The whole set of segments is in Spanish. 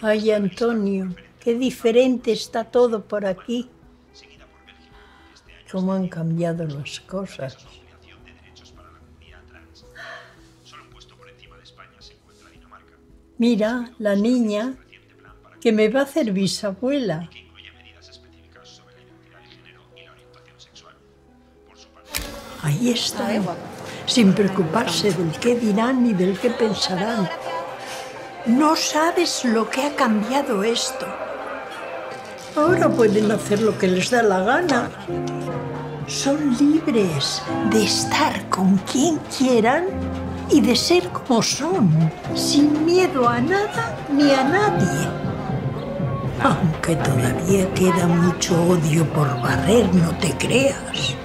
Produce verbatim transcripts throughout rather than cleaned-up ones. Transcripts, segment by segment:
Ay, Antonio, qué diferente está todo por aquí. Cómo han cambiado las cosas. Mira, la niña que me va a hacer bisabuela. Ahí está, sin preocuparse del qué dirán ni del qué pensarán. No sabes lo que ha cambiado esto. Ahora pueden hacer lo que les da la gana. Son libres de estar con quien quieran y de ser como son, sin miedo a nada ni a nadie. Aunque todavía queda mucho odio por barrer, no te creas.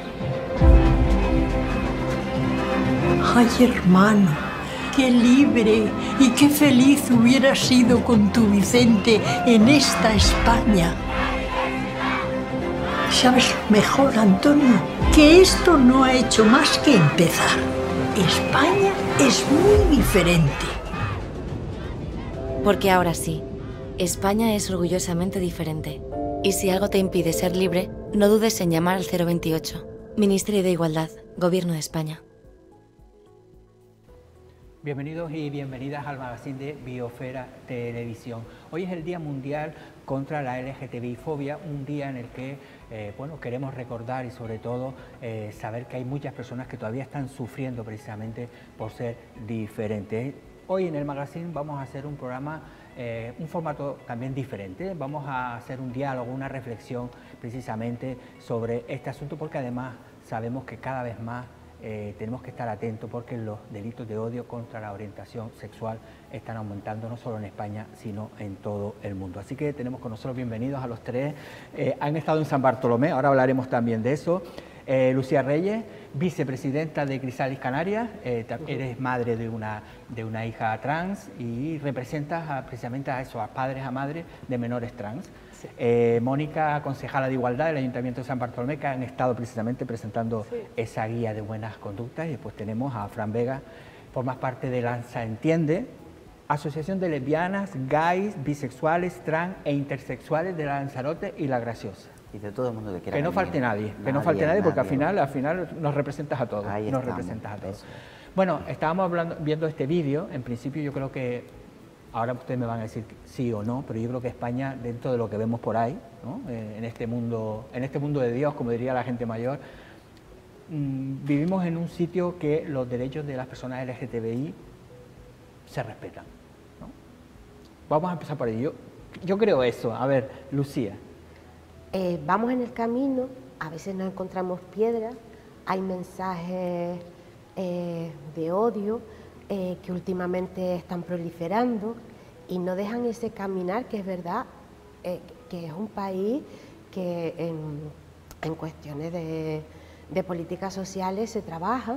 Ay, hermano, qué libre y qué feliz hubieras sido con tu Vicente en esta España. ¿Sabes lo mejor, Antonio? Que esto no ha hecho más que empezar. España es muy diferente. Porque ahora sí, España es orgullosamente diferente. Y si algo te impide ser libre, no dudes en llamar al cero veintiocho. Ministerio de Igualdad, Gobierno de España. Bienvenidos y bienvenidas al magazine de Biosfera Televisión. Hoy es el Día Mundial contra la L G T B I fobia, un día en el que eh, bueno, queremos recordar y sobre todo eh, saber que hay muchas personas que todavía están sufriendo precisamente por ser diferentes. Hoy en el magazine vamos a hacer un programa, eh, un formato también diferente. Vamos a hacer un diálogo, una reflexión precisamente sobre este asunto, porque además sabemos que cada vez más Eh, tenemos que estar atentos porque los delitos de odio contra la orientación sexual están aumentando no solo en España, sino en todo el mundo. Así que tenemos con nosotros, bienvenidos a los tres. Eh, han estado en San Bartolomé, ahora hablaremos también de eso. Eh, Lucía Reyes, vicepresidenta de Crisalis Canarias, eh, eres madre de una, de una hija trans y representas a, precisamente a eso, a padres, a madres de menores trans. Sí. Eh, Mónica, concejala de Igualdad del Ayuntamiento de San Bartolomé, que han estado precisamente presentando sí. esa guía de buenas conductas. Y después tenemos a Fran Vega, formas parte de Lanza Entiende, Asociación de Lesbianas, Gays, Bisexuales, Trans e Intersexuales de Lanzarote y La Graciosa. Y de todo el mundo que quiera. Que no falte nadie, nadie, que no falte nadie, porque nadie. al final, al final nos representas a todos. Ahí nos estamos, representas a todos. Eso. Bueno, estábamos hablando, viendo este vídeo. En principio yo creo que ahora ustedes me van a decir sí o no, pero yo creo que España, dentro de lo que vemos por ahí, ¿no? eh, en este mundo, en este mundo de Dios, como diría la gente mayor, mmm, vivimos en un sitio que los derechos de las personas L G T B I se respetan, ¿no? Vamos a empezar por ahí. Yo, yo creo eso. A ver, Lucía. Eh, vamos en el camino, a veces nos encontramos piedras, hay mensajes eh, de odio eh, que últimamente están proliferando y no dejan ese caminar, que es verdad, eh, que es un país que en, en cuestiones de, de políticas sociales se trabaja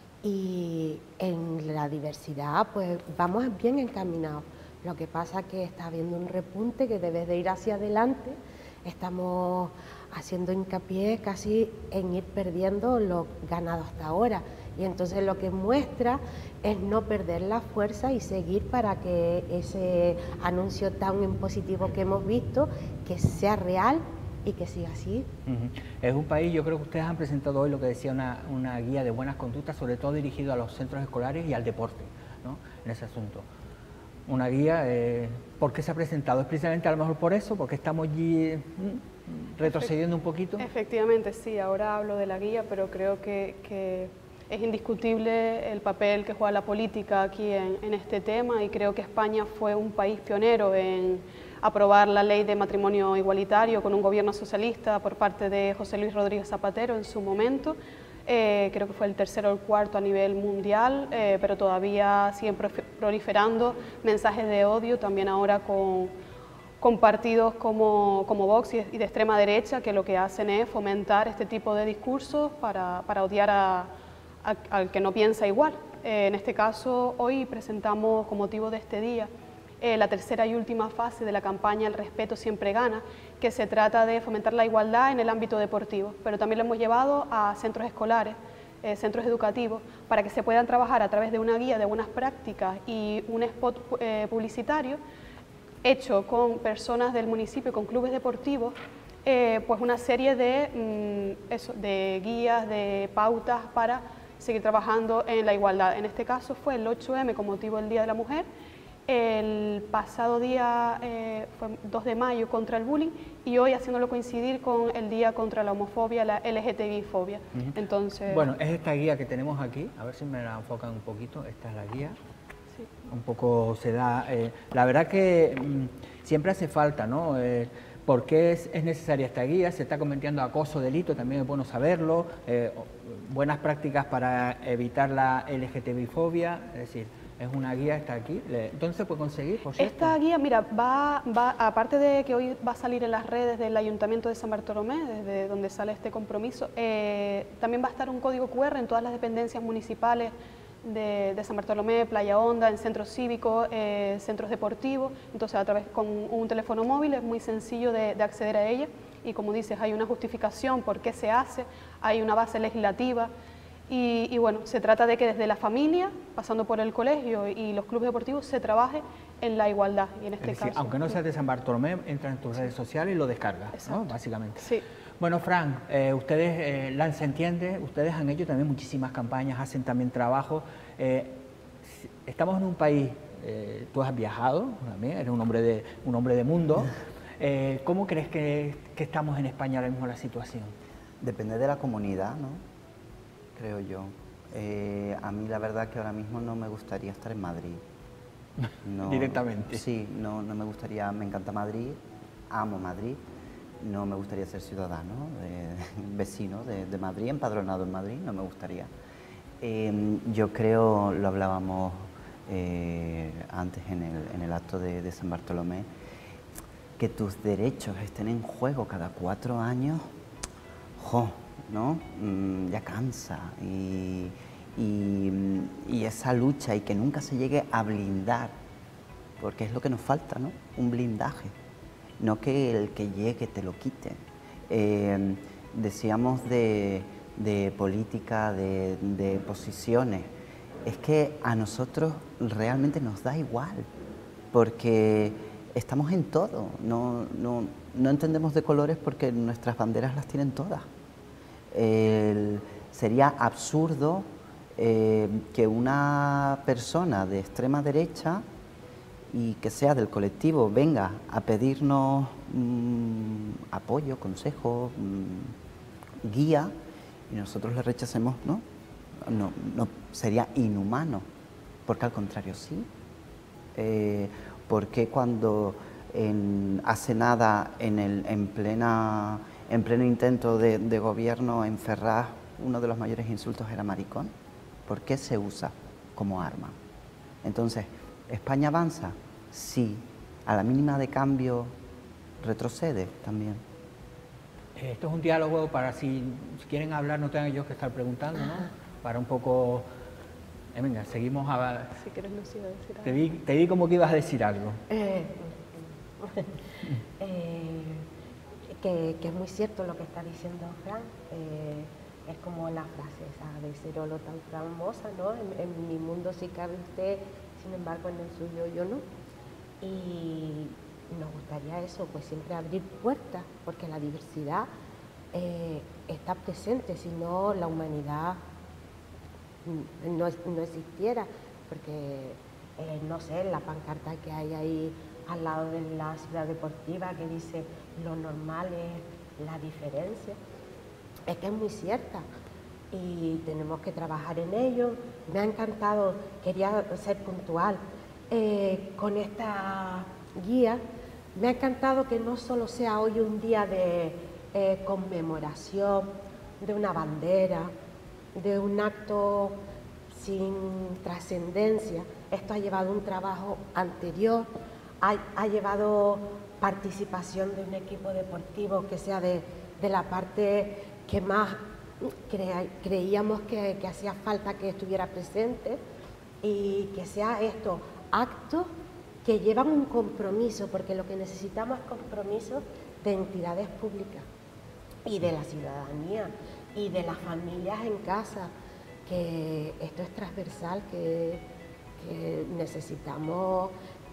y en la diversidad pues vamos bien encaminados. Lo que pasa es que está habiendo un repunte que debe de ir hacia adelante. Estamos haciendo hincapié casi en ir perdiendo lo ganado hasta ahora y entonces lo que muestra es no perder la fuerza y seguir para que ese anuncio tan en positivo que hemos visto que sea real y que siga así. Uh-huh. Es un país, yo creo que ustedes han presentado hoy lo que decía una, una guía de buenas conductas, sobre todo dirigido a los centros escolares y al deporte, ¿no? En ese asunto. Una guía, eh, ¿por qué se ha presentado? ¿Es precisamente a lo mejor por eso? ¿Porque estamos allí mm, retrocediendo un poquito? Efectivamente, sí, ahora hablo de la guía, pero creo que, que es indiscutible el papel que juega la política aquí en, en este tema y creo que España fue un país pionero en aprobar la ley de matrimonio igualitario con un gobierno socialista por parte de José Luis Rodríguez Zapatero en su momento. Eh, creo que fue el tercero o el cuarto a nivel mundial, eh, pero todavía siguen proliferando mensajes de odio, también ahora con, con partidos como, como Vox y de, y de extrema derecha, que lo que hacen es fomentar este tipo de discursos para, para odiar a, a, al que no piensa igual. Eh, en este caso, hoy presentamos con motivo de este día Eh, la tercera y última fase de la campaña El respeto siempre gana, que se trata de fomentar la igualdad en el ámbito deportivo, pero también lo hemos llevado a centros escolares, eh, centros educativos, para que se puedan trabajar a través de una guía de buenas prácticas y un spot eh, publicitario, hecho con personas del municipio, con clubes deportivos, eh, pues una serie de, mm, eso, de guías, de pautas para seguir trabajando en la igualdad. En este caso fue el ocho eme con motivo del Día de la Mujer, el pasado día eh, fue dos de mayo contra el bullying y hoy haciéndolo coincidir con el día contra la homofobia, la ele ge te be fobia. Uh-huh. Entonces, bueno, es esta guía que tenemos aquí, a ver si me la enfocan un poquito, esta es la guía. Sí. Un poco se da, eh, la verdad que mmm, siempre hace falta, ¿no? Eh, ¿Por qué es, es necesaria esta guía? Se está cometiendo acoso, delito, también es bueno saberlo, eh, buenas prácticas para evitar la ele ge te be fobia, es decir, es una guía, está aquí. ¿Dónde se puede conseguir? Por Esta guía, mira, va, va, aparte de que hoy va a salir en las redes del Ayuntamiento de San Bartolomé, desde donde sale este compromiso, eh, también va a estar un código cu erre en todas las dependencias municipales de, de San Bartolomé, Playa Honda, en centros cívicos, eh, centros deportivos. Entonces, a través con un teléfono móvil es muy sencillo de, de acceder a ella. Y como dices, hay una justificación por qué se hace, hay una base legislativa. Y, y bueno, se trata de que desde la familia, pasando por el colegio y los clubes deportivos, se trabaje en la igualdad. Y en este es decir, caso, aunque no seas de San Bartolomé, entra en tus redes sociales y lo descargas, ¿no? Básicamente. Sí. Bueno, Fran, eh, ustedes, eh, Lance Entiende, ustedes han hecho también muchísimas campañas, hacen también trabajo. Eh, estamos en un país, eh, tú has viajado también, eres un hombre de, un hombre de mundo. Eh, ¿Cómo crees que, que estamos en España ahora mismo la situación? Depende de la comunidad, ¿no? Creo yo. Eh, a mí la verdad que ahora mismo no me gustaría estar en Madrid. No, directamente. Sí, no, no me gustaría, me encanta Madrid, amo Madrid, no me gustaría ser ciudadano, de, vecino de, de Madrid, empadronado en Madrid, no me gustaría. Eh, yo creo, lo hablábamos eh, antes en el, en el acto de, de San Bartolomé, que tus derechos estén en juego cada cuatro años, ¡jo! ¿No? Mm, ya cansa y, y, y esa lucha y que nunca se llegue a blindar, porque es lo que nos falta, ¿no? Un blindaje, no que el que llegue te lo quite. Eh, decíamos de, de política, de, de posiciones, es que a nosotros realmente nos da igual, porque estamos en todo, no, no, no entendemos de colores porque nuestras banderas las tienen todas. El, sería absurdo eh, que una persona de extrema derecha y que sea del colectivo venga a pedirnos mmm, apoyo, consejo, mmm, guía y nosotros le rechacemos, ¿no? No, no, sería inhumano, porque al contrario sí. Eh, porque cuando en, hace nada en, el, en plena... En pleno intento de, de gobierno en Ferraz, uno de los mayores insultos era maricón. ¿Por qué se usa como arma? Entonces, ¿España avanza? Sí. ¿A la mínima de cambio retrocede también? Esto es un diálogo para si, si quieren hablar no tengan ellos que estar preguntando, ¿no? Para un poco... Eh, venga, seguimos a... Si quieres, Lucía, decir algo. Te vi, te vi como que ibas a decir algo. Eh, eh, Que, que es muy cierto lo que está diciendo Fran, eh, es como la frase esa de Cerolo tan famosa, ¿no? En, en mi mundo sí cabe usted, sin embargo en el suyo yo no. Y nos gustaría eso, pues siempre abrir puertas, porque la diversidad eh, está presente, si no la humanidad no, no existiera, porque eh, no sé, la pancarta que hay ahí al lado de la ciudad deportiva que dice lo normal es la diferencia, es que es muy cierta y tenemos que trabajar en ello. Me ha encantado, quería ser puntual eh, con esta guía, me ha encantado que no solo sea hoy un día de eh, conmemoración de una bandera, de un acto sin trascendencia. Esto ha llevado un trabajo anterior, ha, ha llevado participación de un equipo deportivo que sea de, de la parte que más crea, creíamos que, que hacía falta que estuviera presente, y que sea esto, actos que llevan un compromiso, porque lo que necesitamos es compromiso de entidades públicas y de la ciudadanía y de las familias en casa, que esto es transversal, que, que necesitamos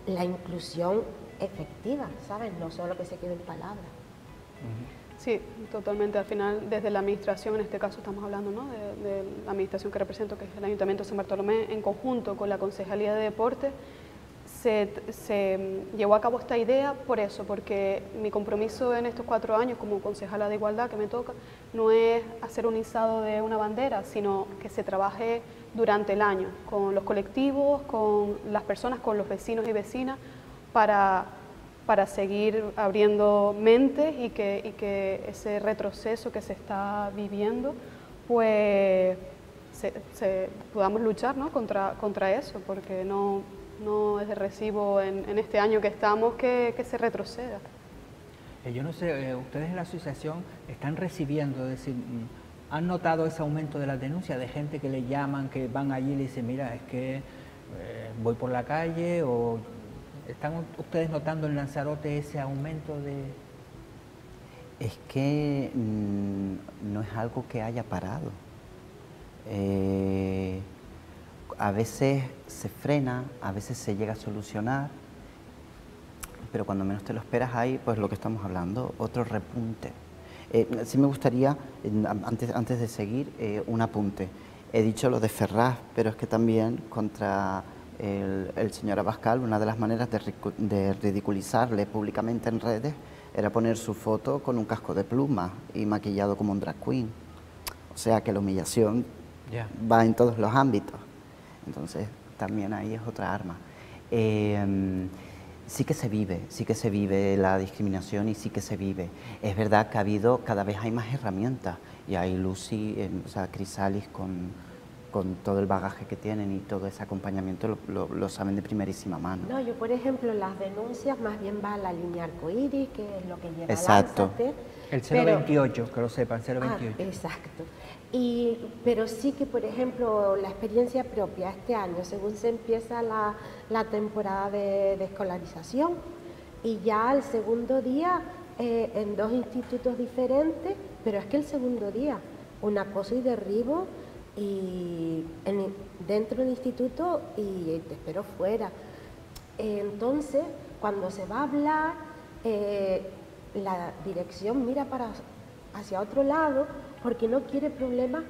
la inclusión efectiva, ¿sabes? No solo que se quede en palabras. Sí, totalmente. Al final, desde la administración, en este caso estamos hablando, ¿no?, de, de la administración que represento, que es el Ayuntamiento de San Bartolomé, en conjunto con la Concejalía de Deporte, se, se llevó a cabo esta idea por eso, porque mi compromiso en estos cuatro años como concejala de Igualdad que me toca, no es hacer un izado de una bandera, sino que se trabaje durante el año, con los colectivos, con las personas, con los vecinos y vecinas, para... para seguir abriendo mentes y que, y que ese retroceso que se está viviendo, pues se, se, podamos luchar, ¿no?, contra, contra eso, porque no, no es de recibo en, en este año que estamos que, que se retroceda. Eh, yo no sé, eh, ustedes en la asociación están recibiendo, es decir, ¿han notado ese aumento de las denuncias de gente que le llaman, que van allí y le dicen, mira, es que eh, voy por la calle o... ¿Están ustedes notando en Lanzarote ese aumento de...? Es que mmm, no es algo que haya parado. Eh, a veces se frena, a veces se llega a solucionar, pero cuando menos te lo esperas hay, pues lo que estamos hablando, otro repunte. Eh, sí me gustaría, antes, antes de seguir, eh, un apunte. He dicho lo de Ferraz, pero es que también contra... El, el señor Abascal, una de las maneras de, de ridiculizarle públicamente en redes era poner su foto con un casco de pluma y maquillado como un drag queen. O sea que la humillación yeah. va en todos los ámbitos. Entonces también ahí es otra arma. Eh, sí que se vive, sí que se vive la discriminación y sí que se vive. Es verdad que ha habido, cada vez hay más herramientas y hay Lucy, eh, o sea, Crisalis con... con todo el bagaje que tienen y todo ese acompañamiento lo, lo, lo saben de primerísima mano. No, yo por ejemplo las denuncias más bien va a la línea arcoíris, que es lo que lleva exacto. Lánzate. El cero veintiocho, que lo sepan, cero veintiocho. Ah, exacto. Y, pero sí que, por ejemplo, la experiencia propia este año, según se empieza la, la temporada de, de escolarización, y ya el segundo día eh, en dos institutos diferentes, pero es que el segundo día, un acoso y derribo, y en, dentro del instituto y te espero fuera. Entonces, cuando se va a hablar, eh, la dirección mira para hacia otro lado porque no quiere problemas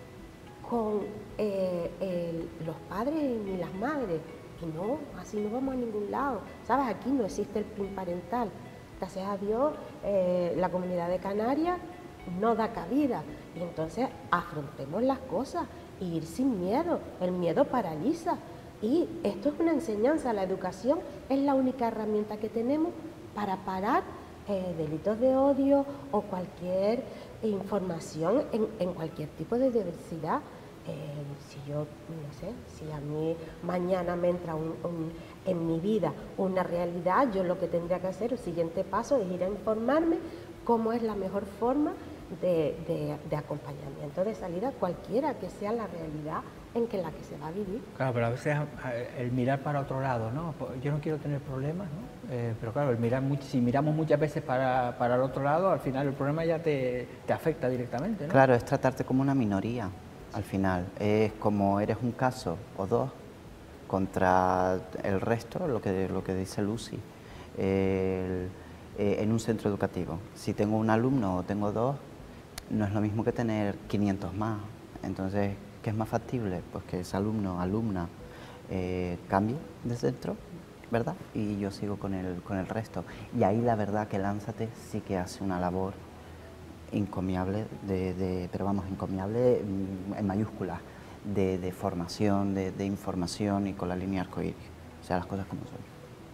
con eh, el, los padres ni las madres. Y no, así no vamos a ningún lado. ¿Sabes? Aquí no existe el P I N parental. Gracias a Dios, eh, la Comunidad de Canarias no da cabida. Y entonces afrontemos las cosas e ir sin miedo. El miedo paraliza. Y esto es una enseñanza. La educación es la única herramienta que tenemos para parar eh, delitos de odio o cualquier información en, en cualquier tipo de diversidad. Eh, si yo, no sé, si a mí mañana me entra un, un, en mi vida una realidad, yo lo que tendría que hacer, el siguiente paso es ir a informarme cómo es la mejor forma de, de, de acompañamiento de salida, cualquiera que sea la realidad en que la que se va a vivir. Claro, pero a veces el mirar para otro lado, ¿no? Yo no quiero tener problemas, ¿no? Eh, pero claro, el mirar, si miramos muchas veces para, para el otro lado, al final el problema ya te, te afecta directamente, ¿no? Claro, es tratarte como una minoría, al final. Es como eres un caso o dos contra el resto, lo que, lo que dice Lucy. El, eh, en un centro educativo, si tengo un alumno o tengo dos, no es lo mismo que tener quinientos más. Entonces, ¿qué es más factible? Pues que ese alumno, alumna, eh, cambie de centro, ¿verdad? Y yo sigo con el, con el resto. Y ahí la verdad que Lánzate sí que hace una labor encomiable, de, de, pero vamos, encomiable en mayúsculas, de, de formación, de, de información y con la línea arcoíris. O sea, las cosas como son.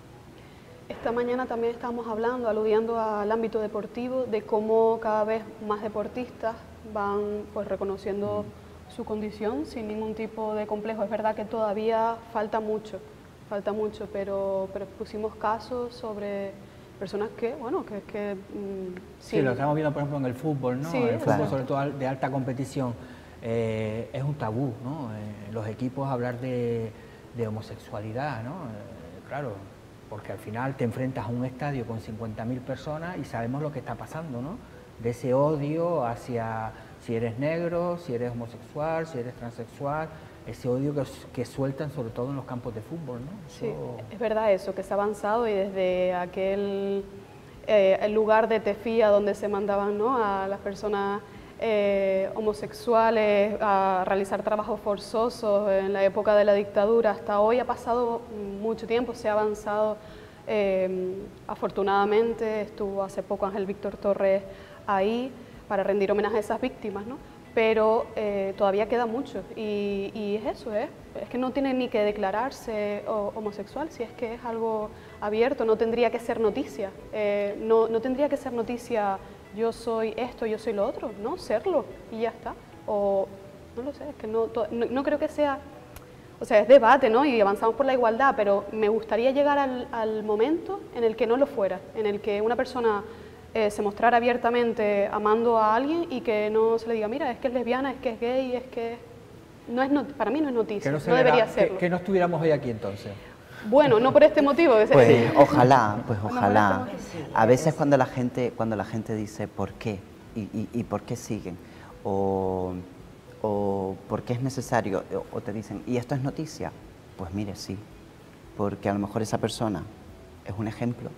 Esta mañana también estábamos hablando, aludiendo al ámbito deportivo, de cómo cada vez más deportistas van pues reconociendo mm. su condición sin ningún tipo de complejo. Es verdad que todavía falta mucho, falta mucho, pero, pero pusimos casos sobre personas que, bueno, que... que mm, sí, sí, lo estamos viendo, por ejemplo, en el fútbol, ¿no? Sí, el claro. fútbol, sobre todo de alta competición, eh, es un tabú, ¿no? Eh, los equipos hablar de, de homosexualidad, ¿no? Eh, claro, porque al final te enfrentas a un estadio con cincuenta mil personas y sabemos lo que está pasando, ¿no? De ese odio hacia si eres negro, si eres homosexual, si eres transexual, ese odio que, que sueltan sobre todo en los campos de fútbol, ¿no? Eso... Sí, es verdad eso, que se ha avanzado y desde aquel eh, el lugar de Tefía donde se mandaban, ¿no?, a las personas eh, homosexuales a realizar trabajos forzosos en la época de la dictadura, hasta hoy ha pasado mucho tiempo, se ha avanzado eh, afortunadamente. Estuvo hace poco Ángel Víctor Torres ahí para rendir homenaje a esas víctimas, ¿no? Pero eh, todavía queda mucho y, y es eso, ¿eh? Es que no tiene ni que declararse homosexual, si es que es algo abierto, no tendría que ser noticia, eh, no, no tendría que ser noticia yo soy esto, yo soy lo otro, no, serlo y ya está, o no lo sé, es que no, no, no creo que sea, o sea, es debate, ¿no?, y avanzamos por la igualdad, pero me gustaría llegar al, al momento en el que no lo fuera, en el que una persona Eh, se mostrara abiertamente amando a alguien y que no se le diga, mira, es que es lesbiana, es que es gay, es que... no es not... Para mí no es noticia, no, no debería serlo. Que, que no estuviéramos hoy aquí entonces. Bueno, no por este motivo. Pues ojalá, pues ojalá. A veces cuando la gente, cuando la gente dice ¿por qué? ¿Y, y, y por qué siguen? O, o ¿por qué es necesario? O, o te dicen, ¿y esto es noticia? Pues mire, sí, porque a lo mejor esa persona es un ejemplo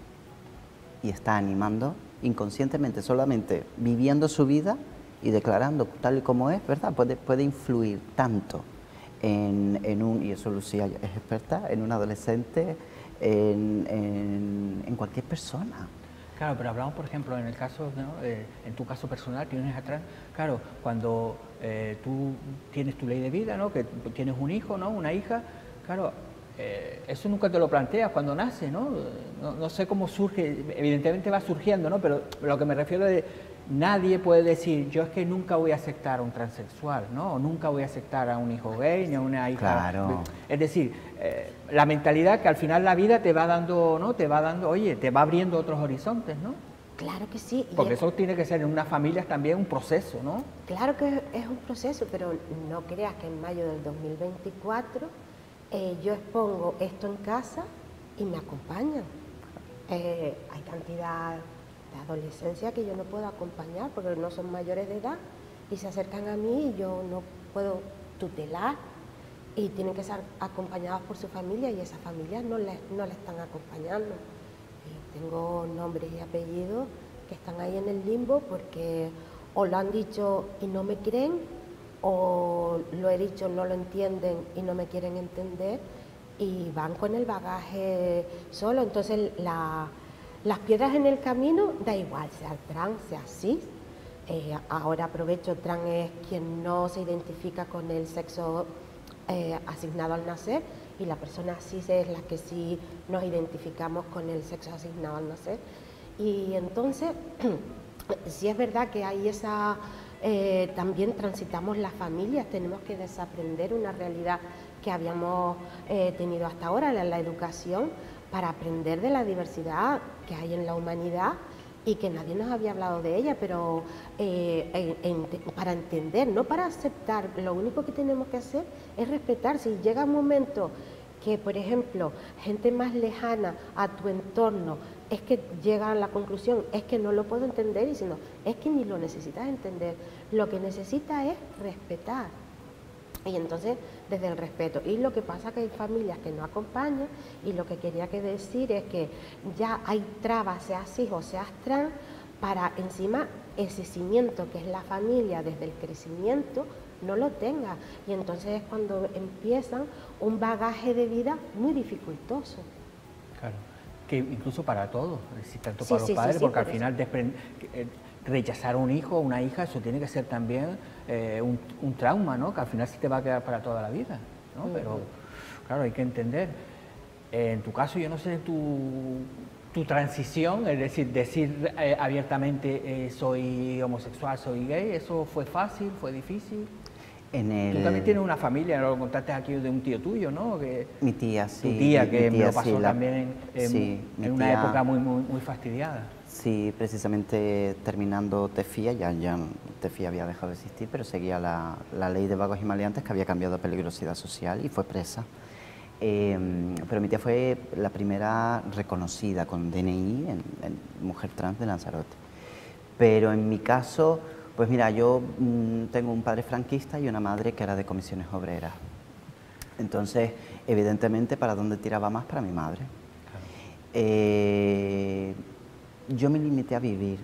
y está animando inconscientemente, solamente viviendo su vida y declarando tal y como es, ¿verdad? Puede, puede influir tanto en, en un, y eso Lucía es experta, en un adolescente, en, en, en cualquier persona. Claro, pero hablamos, por ejemplo, en el caso, ¿no?, eh, en tu caso personal, tienes atrás, claro, cuando eh, tú tienes tu ley de vida, ¿no?, que tienes un hijo, ¿no?, una hija, claro, Eh, eso nunca te lo planteas cuando nace, ¿no? ¿no? No sé cómo surge, evidentemente va surgiendo, ¿no? Pero lo que me refiero es, nadie puede decir, yo es que nunca voy a aceptar a un transexual, ¿no? O nunca voy a aceptar a un hijo gay, ni a una hija... Claro. Es decir, eh, la mentalidad que al final la vida te va dando, ¿no? Te va dando, oye, te va abriendo otros horizontes, ¿no? Claro que sí. Porque eso tiene que ser en unas familias también un proceso, ¿no? Claro que es un proceso, pero no creas que en mayo del dos mil veinticuatro... Eh, yo expongo esto en casa y me acompañan. Eh, hay cantidad de adolescencia que yo no puedo acompañar porque no son mayores de edad y se acercan a mí y yo no puedo tutelar y tienen que ser acompañados por su familia y esas familias no les, no les están acompañando. Y tengo nombres y apellidos que están ahí en el limbo porque o lo han dicho y no me creen, o lo he dicho, no lo entienden y no me quieren entender y van con el bagaje solo. Entonces la, las piedras en el camino da igual, sea trans, sea cis. Eh, ahora aprovecho, trans es quien no se identifica con el sexo eh, asignado al nacer y la persona cis es la que sí nos identificamos con el sexo asignado al nacer. Y entonces, sí es verdad que hay esa... Eh, también transitamos las familias, tenemos que desaprender una realidad que habíamos eh, tenido hasta ahora, la, la educación, para aprender de la diversidad que hay en la humanidad y que nadie nos había hablado de ella, pero eh, en, en, para entender, no para aceptar, lo único que tenemos que hacer es respetar. Si llega un momento que, por ejemplo, gente más lejana a tu entorno es que llega a la conclusión, es que no lo puedo entender, y si no, es que ni lo necesitas entender, lo que necesitas es respetar. Y entonces, desde el respeto, y lo que pasa que hay familias que no acompañan, y lo que quería que decir es que ya hay trabas, seas cis o seas trans, para encima ese cimiento que es la familia desde el crecimiento, no lo tenga, y entonces es cuando empiezan un bagaje de vida muy dificultoso. Claro. Que incluso para todos, tanto sí, para sí, los padres, sí, sí, porque por al final desprend... rechazar a un hijo o una hija, eso tiene que ser también eh, un, un trauma, ¿no? Que al final sí te va a quedar para toda la vida, ¿no? Uh-huh. Pero claro, hay que entender. Eh, en tu caso, yo no sé tu, tu transición, es decir, decir eh, abiertamente eh, soy homosexual, soy gay, ¿eso fue fácil, fue difícil? En el... Tú también tienes una familia, lo contaste aquí de un tío tuyo, ¿no? Que, mi tía, sí. Tu tía, mi, que mi tía, me lo pasó sí, la... también en, en, sí, en una tía... época muy, muy, muy fastidiada. Sí, precisamente terminando Tefía, ya, ya Tefía había dejado de existir, pero seguía la, la ley de vagos y maleantes que había cambiado a peligrosidad social y fue presa. Eh, pero mi tía fue la primera reconocida con D N I en, en mujer trans de Lanzarote. Pero en mi caso, pues mira, yo mmm, tengo un padre franquista y una madre que era de comisiones obreras. Entonces, evidentemente, ¿para dónde tiraba más? Para mi madre. Claro. Eh, yo me limité a vivir.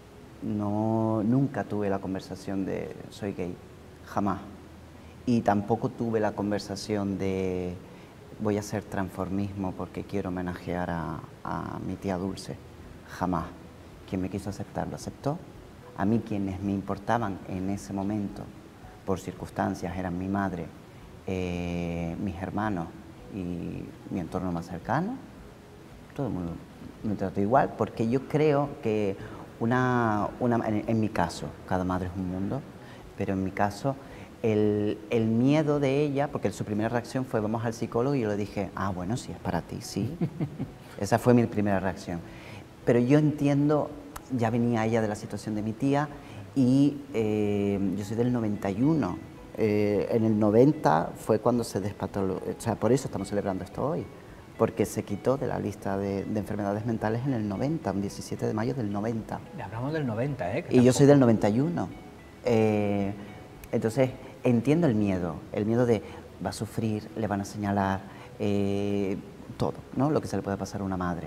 No, nunca tuve la conversación de soy gay, jamás. Y tampoco tuve la conversación de voy a hacer transformismo porque quiero homenajear a, a mi tía Dulce, jamás. Quien me quiso aceptar lo aceptó. A mí quienes me importaban en ese momento, por circunstancias, eran mi madre, eh, mis hermanos y mi entorno más cercano. Todo el mundo me trató igual porque yo creo que una, una en, en mi caso, cada madre es un mundo, pero en mi caso el, el miedo de ella, porque su primera reacción fue vamos al psicólogo y yo le dije, ah bueno, si es para ti, sí. Esa fue mi primera reacción. Pero yo entiendo, ya venía ella de la situación de mi tía y eh, yo soy del noventa y uno. Eh, en el noventa fue cuando se despatologizó, o sea, por eso estamos celebrando esto hoy, porque se quitó de la lista de, de enfermedades mentales en el noventa, un diecisiete de mayo del noventa. Hablamos del noventa, ¿eh? Y tampoco... yo soy del noventa y uno. Eh, entonces, entiendo el miedo, el miedo de va a sufrir, le van a señalar, eh, todo, ¿no? Lo que se le puede pasar a una madre.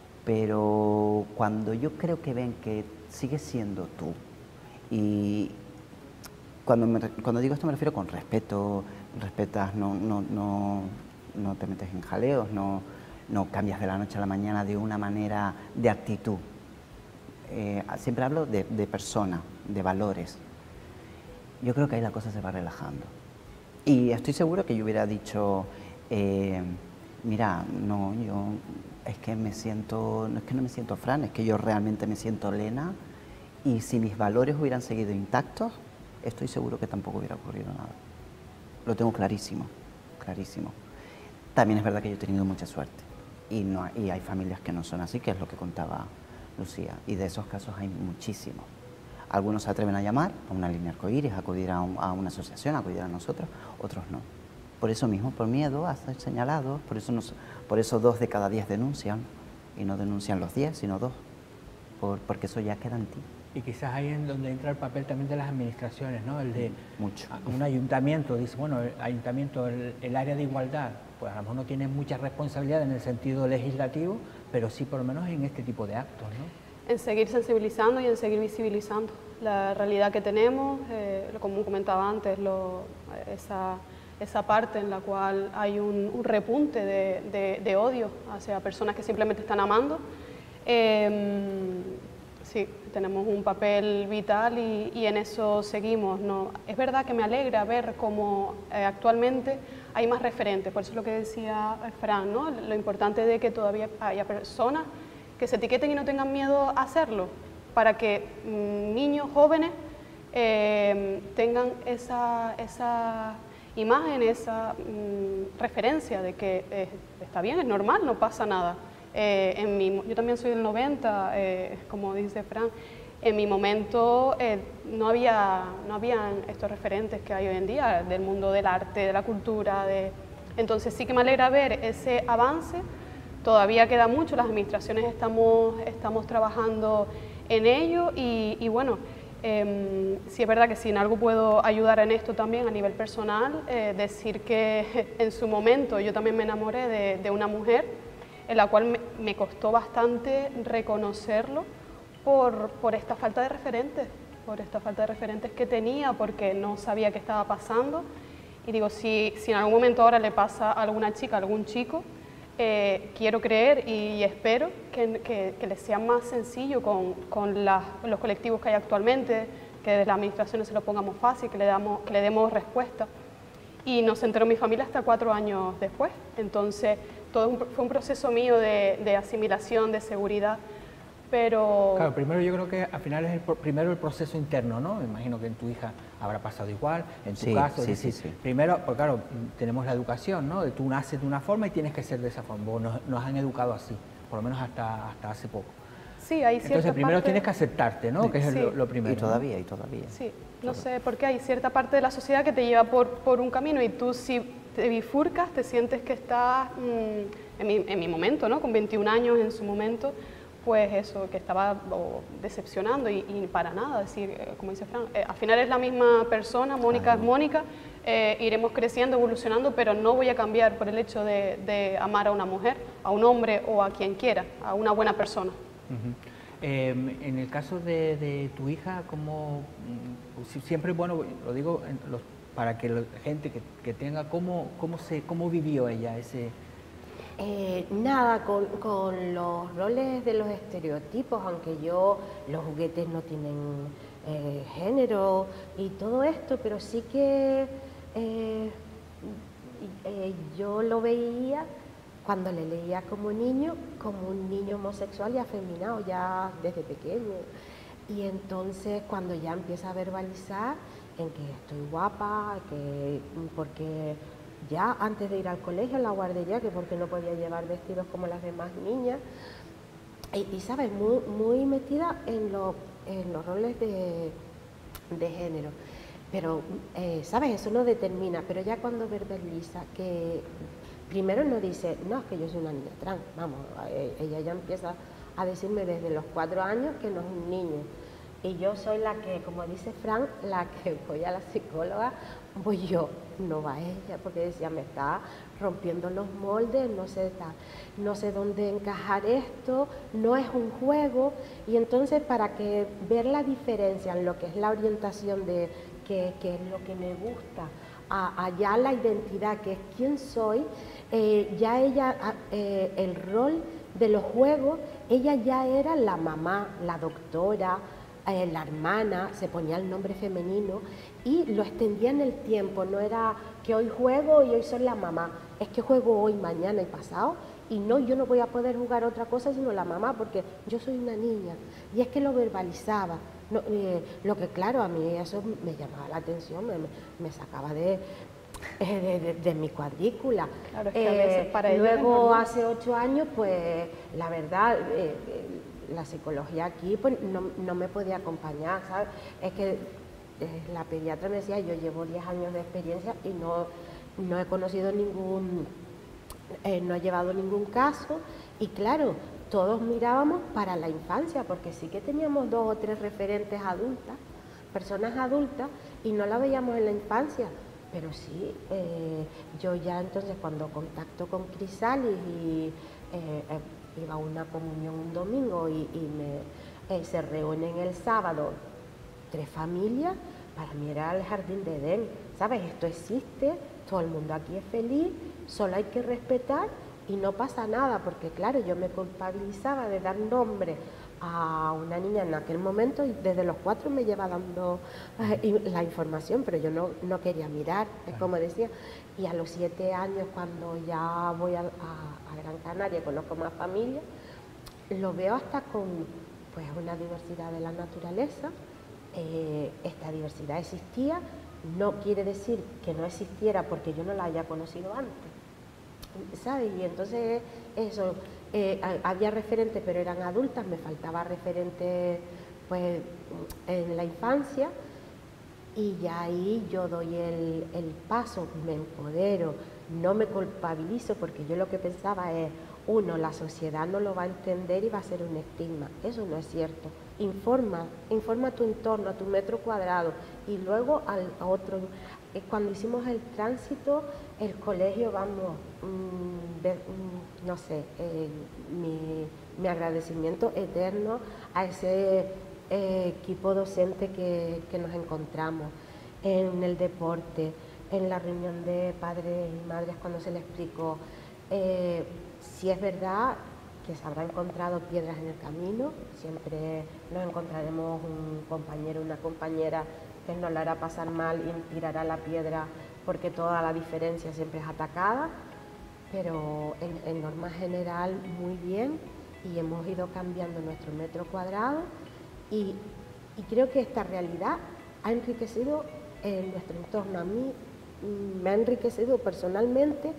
Pero cuando yo creo que ven que sigues siendo tú, y cuando, me, cuando digo esto me refiero con respeto, respetas, no, no, no, no te metes en jaleos, no, no cambias de la noche a la mañana de una manera de actitud. Eh, siempre hablo de, de persona, de valores. Yo creo que ahí la cosa se va relajando. Y estoy seguro que yo hubiera dicho, eh, mira, no, yo es que me siento, no es que no me siento Fran, es que yo realmente me siento Lena, y si mis valores hubieran seguido intactos, estoy seguro que tampoco hubiera ocurrido nada. Lo tengo clarísimo, clarísimo. También es verdad que yo he tenido mucha suerte, y, no, y hay familias que no son así, que es lo que contaba Lucía, y de esos casos hay muchísimos. Algunos se atreven a llamar a una línea arcoíris, a acudir a, un, a una asociación, a acudir a nosotros, otros no. Por eso mismo, por miedo a ser señalados, por eso, nos, por eso dos de cada diez denuncian, y no denuncian los diez, sino dos, por, porque eso ya queda en ti. Y quizás ahí es donde entra el papel también de las administraciones, ¿no? El de Mucho. Un ayuntamiento, dice, bueno, el ayuntamiento, el, el área de igualdad, pues a lo mejor no tiene mucha responsabilidad en el sentido legislativo, pero sí por lo menos en este tipo de actos, ¿no? En seguir sensibilizando y en seguir visibilizando la realidad que tenemos, eh, como comentaba antes, lo, esa, esa parte en la cual hay un, un repunte de, de, de odio hacia personas que simplemente están amando. Eh, sí, tenemos un papel vital y, y en eso seguimos, ¿no? Es verdad que me alegra ver cómo eh, actualmente hay más referentes, por eso es lo que decía Fran, ¿no? Lo importante de que todavía haya personas que se etiqueten y no tengan miedo a hacerlo, para que mmm, niños, jóvenes, eh, tengan esa, esa imagen, esa mmm, referencia de que eh, está bien, es normal, no pasa nada. Eh, en mi, yo también soy del noventa, eh, como dice Fran, en mi momento eh, no había, no habían estos referentes que hay hoy en día del mundo del arte, de la cultura, de... entonces sí que me alegra ver ese avance. Todavía queda mucho, las administraciones estamos, estamos trabajando en ello y, y bueno, eh, sí es verdad que si en algo puedo ayudar en esto también a nivel personal, eh, decir que en su momento yo también me enamoré de, de una mujer en la cual me, me costó bastante reconocerlo por, por esta falta de referentes, por esta falta de referentes que tenía, porque no sabía qué estaba pasando. Y digo, si, si en algún momento ahora le pasa a alguna chica, a algún chico, Eh, quiero creer y espero que, que, que les sea más sencillo con, con la, los colectivos que hay actualmente, que desde las administraciones se lo pongamos fácil, que le, damos, que le demos respuesta. Y no se enteró mi familia hasta cuatro años después. Entonces, todo un, fue un proceso mío de, de asimilación, de seguridad, pero... Claro, primero yo creo que al final es el, primero el proceso interno, ¿no? Me imagino que en tu hija habrá pasado igual, en tu sí, caso, sí, es decir, sí, sí. primero, pues claro, tenemos la educación, ¿no? Tú naces de una forma y tienes que ser de esa forma, nos, nos han educado así, por lo menos hasta, hasta hace poco. Sí, hay cierta Entonces primero parte... tienes que aceptarte, ¿no? Que es sí. lo, lo primero. Y todavía, y todavía. Sí, no sé, porque hay cierta parte de la sociedad que te lleva por, por un camino y tú si te bifurcas, te sientes que estás, mmm, en, mi, en mi momento, ¿no? Con veintiún años en su momento, pues eso, que estaba oh, decepcionando y, y para nada, es decir, eh, como dice Fran, eh, al final es la misma persona, Mónica es Mónica, eh, iremos creciendo, evolucionando, pero no voy a cambiar por el hecho de, de amar a una mujer, a un hombre o a quien quiera, a una buena persona. Uh-huh. eh, en el caso de, de tu hija, ¿cómo, siempre, bueno, lo digo en los, para que la gente que, que tenga, ¿cómo, cómo, se, cómo vivió ella ese...? Eh, nada, con, con los roles de los estereotipos, aunque yo, los juguetes no tienen eh, género y todo esto, pero sí que eh, eh, yo lo veía cuando le leía como niño, como un niño homosexual y afeminado ya desde pequeño. Y entonces cuando ya empieza a verbalizar en que estoy guapa, que porque... ya antes de ir al colegio, en la guardería, que porque no podía llevar vestidos como las demás niñas, y, y sabes, muy, muy metida en, lo, en los roles de, de género. Pero, eh, sabes, eso no determina, pero ya cuando verbaliza que primero no dice, no, es que yo soy una niña trans, vamos, ella ya empieza a decirme desde los cuatro años que no es un niño. Y yo soy la que, como dice Frank, la que voy a la psicóloga, voy yo, no va ella, porque decía, me está rompiendo los moldes, no sé, está, no sé dónde encajar esto, no es un juego. Y entonces para que ver la diferencia en lo que es la orientación de qué es lo que me gusta, a, allá la identidad, que es quién soy, eh, ya ella, eh, el rol de los juegos, ella ya era la mamá, la doctora, Eh, la hermana, se ponía el nombre femenino y lo extendía en el tiempo, no era que hoy juego y hoy soy la mamá, es que juego hoy, mañana y pasado, y no, yo no voy a poder jugar otra cosa sino la mamá porque yo soy una niña. Y es que lo verbalizaba, no, eh, lo que claro, a mí eso me llamaba la atención, me, me sacaba de, de, de, de mi cuadrícula. Claro, es que a veces para eh, luego ellos hace ocho años, pues la verdad, eh, la psicología aquí pues no, no me podía acompañar, ¿sabes? Es que eh, la pediatra me decía, yo llevo diez años de experiencia y no, no he conocido ningún, eh, no he llevado ningún caso, y claro, todos mirábamos para la infancia, porque sí que teníamos dos o tres referentes adultas, personas adultas, y no la veíamos en la infancia, pero sí, eh, yo ya entonces cuando contacto con Crisalis y eh, eh, iba a una comunión un domingo y, y me, eh, se reúnen el sábado tres familias, para mí era el jardín de Edén, ¿sabes? Esto existe, todo el mundo aquí es feliz, solo hay que respetar y no pasa nada, porque claro, yo me culpabilizaba de dar nombre a una niña en aquel momento y desde los cuatro me lleva dando eh, la información, pero yo no, no quería mirar, es como decía. Y a los siete años, cuando ya voy a, a, a Gran Canaria y conozco más familias, lo veo hasta con pues, una diversidad de la naturaleza. Eh, esta diversidad existía, no quiere decir que no existiera porque yo no la haya conocido antes, ¿sabes? Y entonces eso, eh, había referentes pero eran adultas, me faltaba referentes pues en la infancia, y ya ahí yo doy el, el paso, me empodero, no me culpabilizo, porque yo lo que pensaba es, uno, la sociedad no lo va a entender y va a ser un estigma, eso no es cierto. Informa, informa a tu entorno, a tu metro cuadrado, y luego al, a otro. Cuando hicimos el tránsito, el colegio, vamos, mmm, de, mmm, no sé, eh, mi, mi agradecimiento eterno a ese eh, equipo docente que, que nos encontramos en el deporte, en la reunión de padres y madres cuando se les explicó. Eh, si es verdad que se habrá encontrado piedras en el camino, siempre nos encontraremos un compañero, una compañera que nos la hará pasar mal y tirará la piedra porque toda la diferencia siempre es atacada, pero en, en norma general muy bien, y hemos ido cambiando nuestro metro cuadrado y, y creo que esta realidad ha enriquecido en nuestro entorno. A mí me ha enriquecido personalmente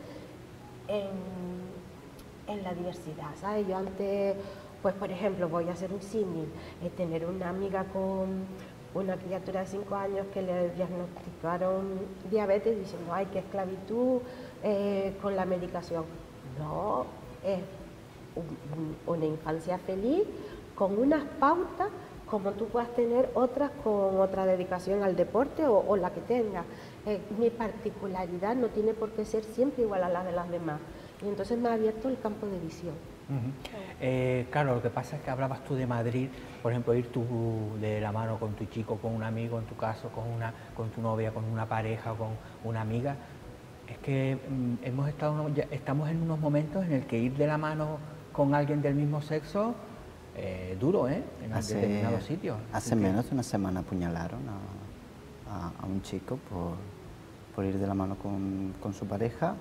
en en la diversidad, ¿sabes? Yo antes, pues por ejemplo, voy a hacer un símil, eh, tener una amiga con una criatura de cinco años que le diagnosticaron diabetes diciendo, ay, qué esclavitud eh, con la medicación. No, es un, un, una infancia feliz con unas pautas como tú puedas tener otras con otra dedicación al deporte o, o la que tengas. Eh, mi particularidad no tiene por qué ser siempre igual a la de las demás. Y entonces me ha abierto el campo de visión. Uh-huh. eh, claro, lo que pasa es que hablabas tú de Madrid, por ejemplo, ir tú de la mano con tu chico, con un amigo, en tu caso, con, una, con tu novia, con una pareja, con una amiga. Es que mm, hemos estado, ya estamos en unos momentos en el que ir de la mano con alguien del mismo sexo eh, duro, ¿eh? En hace, determinados sitios. Hace menos de una semana apuñalaron a, a, a un chico por, por ir de la mano con, con su pareja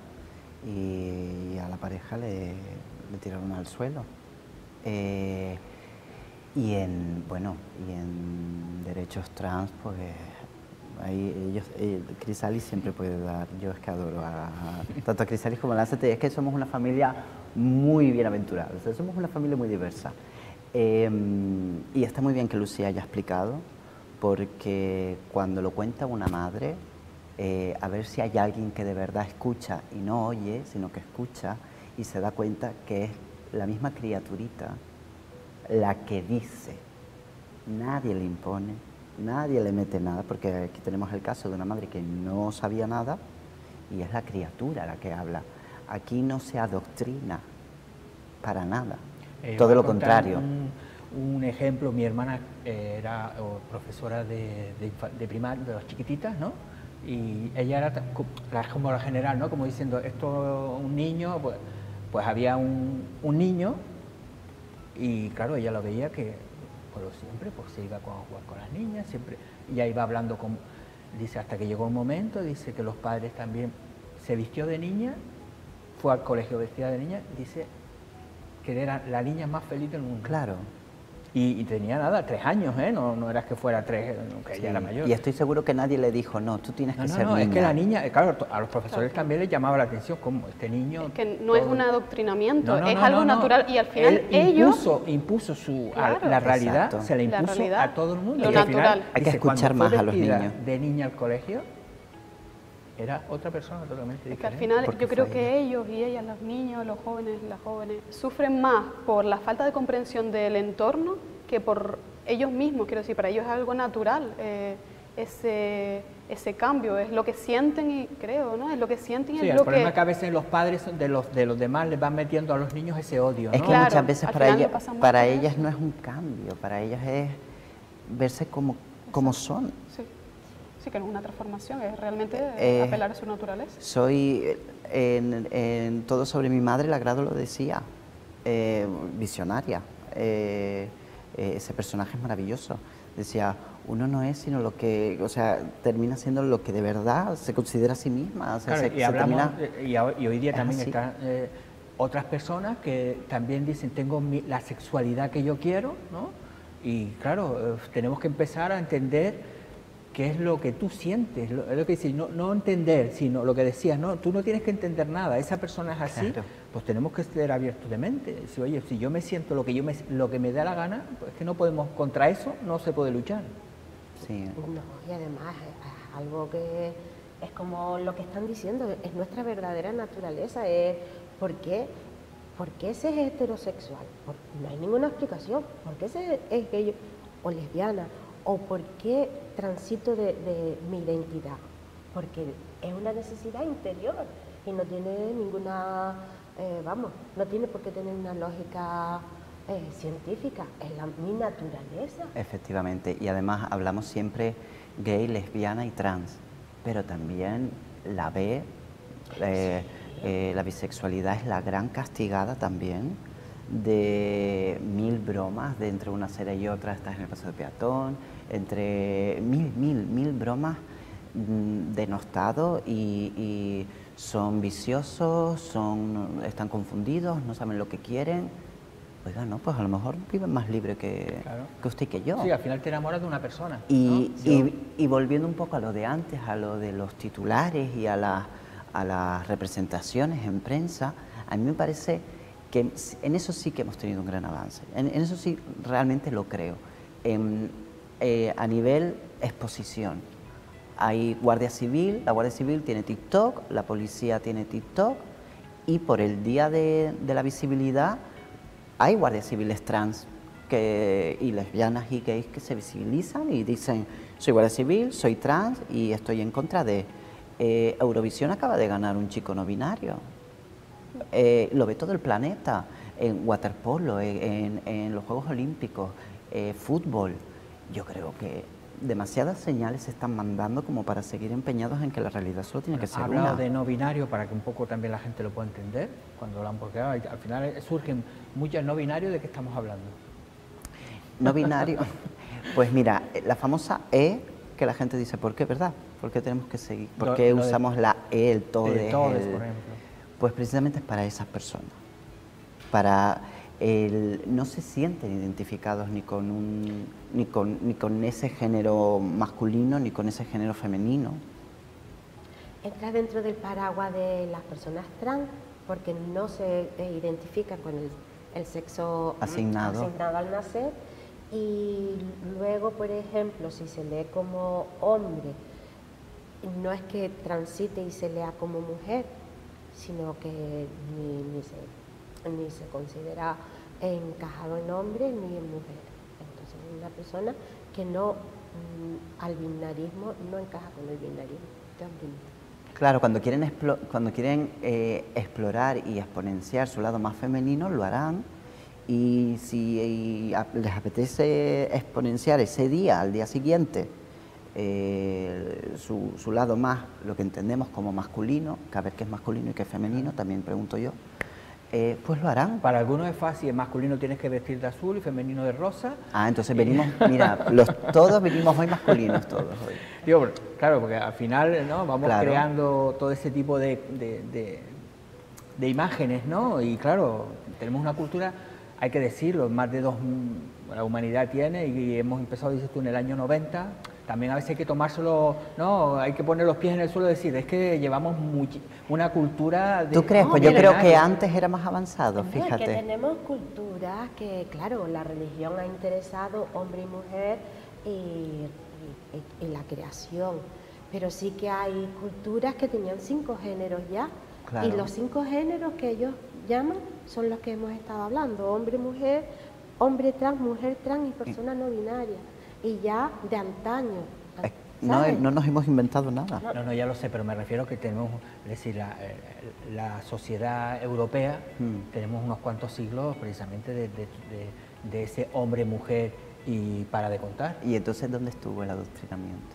y a la pareja le, le tiraron al suelo. Eh, y en, bueno, y en derechos trans, pues ahí ellos, eh, Crisalis siempre puede dar, yo es que adoro a, a tanto a Crisalis como a Lánzate, es que somos una familia muy bienaventurada, o sea, somos una familia muy diversa. Eh, y está muy bien que Lucía haya explicado, porque cuando lo cuenta una madre, eh, a ver si hay alguien que de verdad escucha y no oye, sino que escucha y se da cuenta que es la misma criaturita la que dice, nadie le impone, nadie le mete nada, porque aquí tenemos el caso de una madre que no sabía nada y es la criatura la que habla. Aquí no se adoctrina para nada, eh, todo lo contrario. Un, un ejemplo, mi hermana eh, era oh, profesora de, de, de primaria, de las chiquititas, ¿no? Y ella era como la general, ¿no? Como diciendo, esto un niño, pues, pues había un, un niño y claro, ella lo veía que pero siempre pues se iba a jugar con las niñas, siempre, y ahí iba hablando con, dice, hasta que llegó un momento, dice que los padres también, se vistió de niña, fue al colegio vestida de niña, dice que era la niña más feliz del mundo. Claro. Y, y tenía nada, tres años, ¿eh? No, no era que fuera tres, que sí, ella era mayor. Y estoy seguro que nadie le dijo, no, tú tienes no, que no, ser no, niña. es que la niña, claro, a los profesores claro. también les llamaba la atención, como este niño... Es que no todo... es un adoctrinamiento, no, no, es no, algo no, no. natural y al final Él ellos... Impuso, impuso su, claro. a, la realidad, Exacto. se la impuso la realidad, a todo el mundo. Lo y natural. Al final, hay que dice, escuchar más a los niños. De niña al colegio, era otra persona totalmente diferente. Es que al final Porque yo creo ella. que ellos y ellas, los niños, los jóvenes, las jóvenes, sufren más por la falta de comprensión del entorno que por ellos mismos. Quiero decir, para ellos es algo natural eh, ese, ese cambio, es lo que sienten y creo, ¿no? Es lo que sienten y sí, es el lo problema que... es que a veces los padres de los, de los demás les van metiendo a los niños ese odio, ¿no? Es que Claro, muchas veces al para, final ella, no pasa más para por ellas eso. no es un cambio, para ellas es verse como, como son. Sí. Sí, que no es una transformación, es realmente Eh, apelar a su naturaleza. Soy, en, en Todo sobre mi madre, la Grado lo decía, eh, visionaria, eh, eh, ese personaje es maravilloso. Decía, uno no es sino lo que, o sea, termina siendo lo que de verdad se considera a sí misma. O sea, Claro, se, y, se hablamos, termina... y, a- y hoy día es también así. están eh, otras personas que también dicen, tengo mi- la sexualidad que yo quiero, ¿no? Y claro, eh, tenemos que empezar a entender qué es lo que tú sientes, lo, es lo que dices, no, no entender, sino lo que decías, no, tú no tienes que entender nada, esa persona es así, Claro. pues tenemos que ser abiertos de mente. Si, oye, si yo me siento lo que, yo me, lo que me da la gana, pues es que no podemos, contra eso no se puede luchar. Sí. No, y además es algo que es como lo que están diciendo, es nuestra verdadera naturaleza, es ¿por qué, por qué se es heterosexual? Por- no hay ninguna explicación, ¿por qué se es gay o lesbiana? ¿O por qué transito de, de mi identidad? Porque es una necesidad interior y no tiene ninguna, eh, vamos, no tiene por qué tener una lógica eh, científica, es la, mi naturaleza. Efectivamente, y además hablamos siempre gay, lesbiana y trans, pero también la B, eh, eh, la bisexualidad es la gran castigada también de mil bromas, de entre una acera y otra estás en el paso de peatón, entre mil, mil, mil bromas mm, denostados y, y son viciosos, son, están confundidos, no saben lo que quieren. Oiga, no, pues a lo mejor viven más libre que, Claro. que usted y que yo. Sí, al final te enamoras de una persona. Y, ¿no? y, y volviendo un poco a lo de antes, a lo de los titulares y a, la, a las representaciones en prensa, a mí me parece que en eso sí que hemos tenido un gran avance, en, en eso sí realmente lo creo. En, eh, a nivel exposición, hay Guardia Civil, la Guardia Civil tiene TikTok, la policía tiene TikTok y por el Día de, de la Visibilidad hay guardias civiles trans que, y lesbianas y gays que se visibilizan y dicen soy guardia civil, soy trans y estoy en contra de... Eh, Eurovisión acaba de ganar un chico no binario. Eh, lo ve todo el planeta, en waterpolo, en, en, en los Juegos Olímpicos, eh, fútbol. Yo creo que demasiadas señales se están mandando como para seguir empeñados en que la realidad solo tiene que ser una. Ha hablado una. de no binario para que un poco también la gente lo pueda entender, cuando hablan, porque al final surgen muchos no binarios. ¿De qué estamos hablando? No binario, pues mira, la famosa E, que la gente dice, ¿por qué, verdad? ¿Por qué tenemos que seguir? ¿Por qué lo, lo usamos de, la E, el todes? El todes, por ejemplo. Pues precisamente es para esas personas, para el, no se sienten identificados ni con, un, ni, con, ni con ese género masculino ni con ese género femenino. Entra dentro del paraguas de las personas trans porque no se eh, identifican con el, el sexo asignado. asignado al nacer, y luego, por ejemplo, si se lee como hombre, no es que transite y se lea como mujer, sino que ni, ni, se, ni se considera encajado en hombre ni en mujer. Entonces es una persona que no, mm, al binarismo no encaja con el binarismo. Claro, cuando quieren, cuando quieren eh, explorar y exponenciar su lado más femenino, lo harán, y si y a, les apetece exponenciar ese día, al día siguiente, Eh, su, su lado más, lo que entendemos como masculino, que a ver qué es masculino y qué es femenino, también pregunto yo, eh, pues lo harán. Para algunos es fácil, en masculino tienes que vestir de azul y femenino de rosa. Ah, entonces venimos, mira, los, todos venimos hoy masculinos, todos hoy. Digo, claro, porque al final, ¿no?, vamos claro. creando todo ese tipo de, de, de, de imágenes, ¿no? Y claro, tenemos una cultura, hay que decirlo, más de dos, la humanidad tiene, y hemos empezado, dices tú, en el año noventa. También a veces hay que tomárselo, no, hay que poner los pies en el suelo y decir, es que llevamos una cultura de... ¿Tú crees? No, pues yo creo que antes era más avanzado, no, fíjate. Es que tenemos culturas que, claro, la religión ha interesado hombre y mujer y, y, y la creación, pero sí que hay culturas que tenían cinco géneros ya, claro. Y los cinco géneros que ellos llaman son los que hemos estado hablando, hombre, mujer, hombre trans, mujer trans y persona no binaria. Y ya de antaño. No, no nos hemos inventado nada. No, no, ya lo sé, pero me refiero que tenemos, es decir, la, la sociedad europea, hmm. tenemos unos cuantos siglos precisamente de, de, de, de ese hombre-mujer y para de contar. ¿Y entonces dónde estuvo el adoctrinamiento?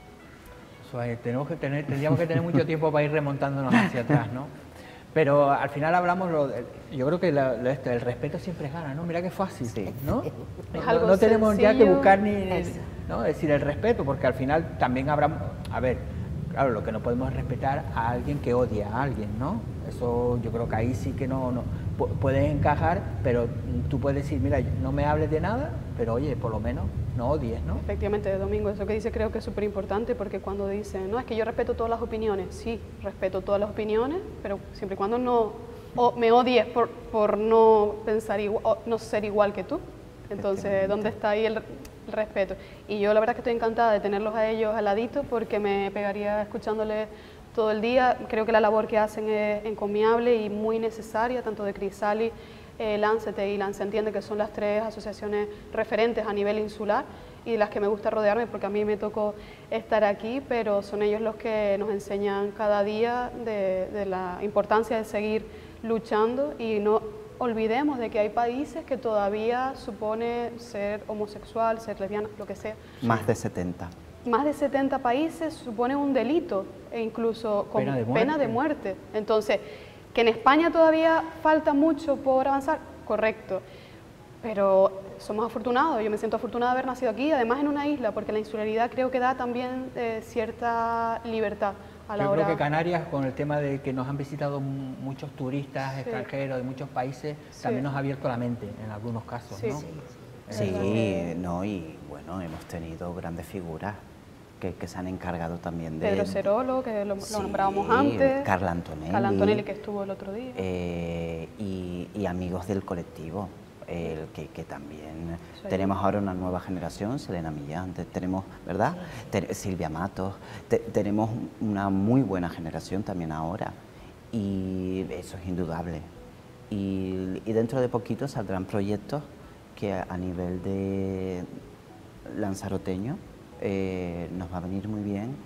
Eso es, tenemos que tener, tendríamos que tener mucho tiempo para ir remontándonos hacia atrás, ¿no? Pero al final hablamos, lo, yo creo que la, lo, esto, el respeto siempre gana, ¿no? Mira qué fácil, sí. ¿no? Es no, algo no tenemos sencillo. ya que buscar ni, ¿no?, decir el respeto, porque al final también habrá, a ver, claro, lo que no podemos es respetar a alguien que odia a alguien, ¿no? Eso yo creo que ahí sí que no, no puedes encajar, pero tú puedes decir, mira, no me hables de nada, pero oye, por lo menos no odies, ¿no? Efectivamente, Domingo, eso que dice creo que es súper importante, porque cuando dicen, no, es que yo respeto todas las opiniones, sí, respeto todas las opiniones, pero siempre y cuando no o me odies por, por no pensar igual, o no ser igual que tú, entonces, ¿dónde está ahí el, el respeto? Y yo la verdad que estoy encantada de tenerlos a ellos al ladito, porque me pegaría escuchándoles todo el día. Creo que la labor que hacen es encomiable y muy necesaria, tanto de Crisálid, eh, Láncete y Lance Entiende, que son las tres asociaciones referentes a nivel insular y de las que me gusta rodearme, porque a mí me tocó estar aquí, pero son ellos los que nos enseñan cada día de, de la importancia de seguir luchando, y no olvidemos de que hay países que todavía supone ser homosexual, ser lesbiana, lo que sea. Más de setenta. Más de setenta países supone un delito, e incluso con pena de muerte. Pena de muerte. Entonces, que en España todavía falta mucho por avanzar, correcto, pero somos afortunados, yo me siento afortunada de haber nacido aquí, además en una isla, porque la insularidad creo que da también eh, cierta libertad a la yo hora... creo que Canarias, con el tema de que nos han visitado muchos turistas sí. extranjeros de muchos países, sí. también nos ha abierto la mente en algunos casos, sí. ¿no? Sí, sí. sí no, y bueno, hemos tenido grandes figuras que, que se han encargado también de... Pedro Cerolo, que lo, sí, lo nombrábamos antes. Carla Antonelli. Carla Antonelli, que estuvo el otro día. Eh, y, y amigos del colectivo, el que, que también sí. tenemos ahora una nueva generación, Selena Millán, te, tenemos, ¿verdad? Sí. Te, Silvia Matos, te, tenemos una muy buena generación también ahora, y eso es indudable. Y, y dentro de poquito saldrán proyectos que a, a nivel de lanzaroteño, Eh, nos va a venir muy bien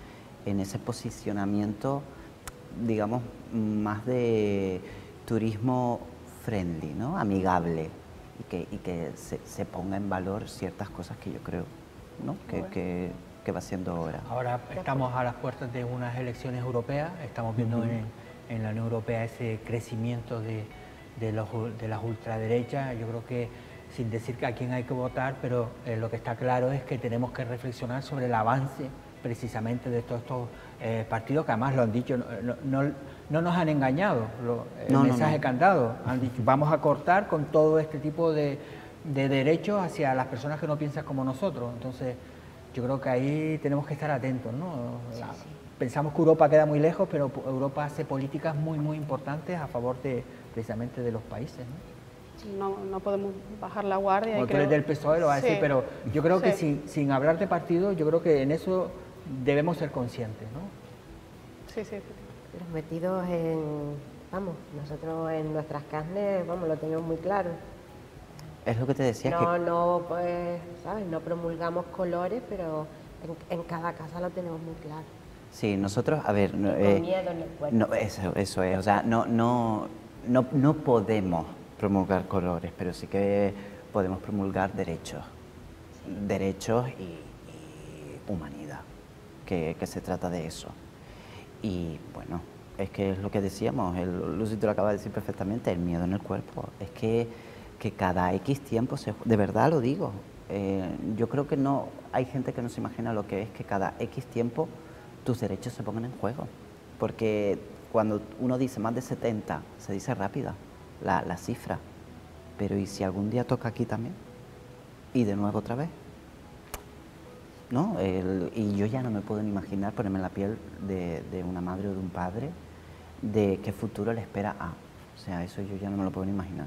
en ese posicionamiento, digamos, más de turismo friendly, ¿no? Amigable, y que, y que se, se ponga en valor ciertas cosas que yo creo, ¿no? que, bueno. que, que va siendo ahora. Ahora estamos a las puertas de unas elecciones europeas, estamos viendo uh-huh. en, en la Unión Europea ese crecimiento de, de, los, de las ultraderechas. Yo creo que, sin decir que a quién hay que votar, pero eh, lo que está claro es que tenemos que reflexionar sobre el avance precisamente de todos estos eh, partidos, que además lo han dicho, no, no, no nos han engañado, lo, el no, mensaje no, no. que han dado, han dicho, vamos a cortar con todo este tipo de, de derechos hacia las personas que no piensan como nosotros. Entonces, yo creo que ahí tenemos que estar atentos, ¿no? Sí, La, sí. Pensamos que Europa queda muy lejos, pero Europa hace políticas muy, muy importantes a favor de, precisamente de los países, ¿no? No, no podemos bajar la guardia. Como tú eres del P S O E, lo vas a decir, sí. pero yo creo que sí. sin, sin hablar de partido, yo creo que en eso debemos ser conscientes, ¿no? Sí, sí. Los metidos en, vamos, nosotros en nuestras carnes, vamos, lo tenemos muy claro. Es lo que te decía. No, que... no, pues, ¿sabes? No promulgamos colores, pero en, en cada casa lo tenemos muy claro. Sí, nosotros, a ver... Con eh, miedo en el cuerpo. No, eso, eso es, o sea, no, no, no, no podemos promulgar colores, pero sí que podemos promulgar derechos, derechos y, y humanidad, que, que se trata de eso. Y bueno, es que es lo que decíamos, el, Lucy te lo acaba de decir perfectamente, el miedo en el cuerpo, es que, que cada X tiempo, se, de verdad lo digo, eh, yo creo que no, hay gente que no se imagina lo que es que cada X tiempo tus derechos se pongan en juego, porque cuando uno dice más de setenta, se dice rápida La, la cifra, pero ¿y si algún día toca aquí también? Y de nuevo otra vez, ¿no? El, y yo ya no me puedo ni imaginar ponerme en la piel de, de una madre o de un padre, de qué futuro le espera a, o sea, eso yo ya no me lo puedo ni imaginar.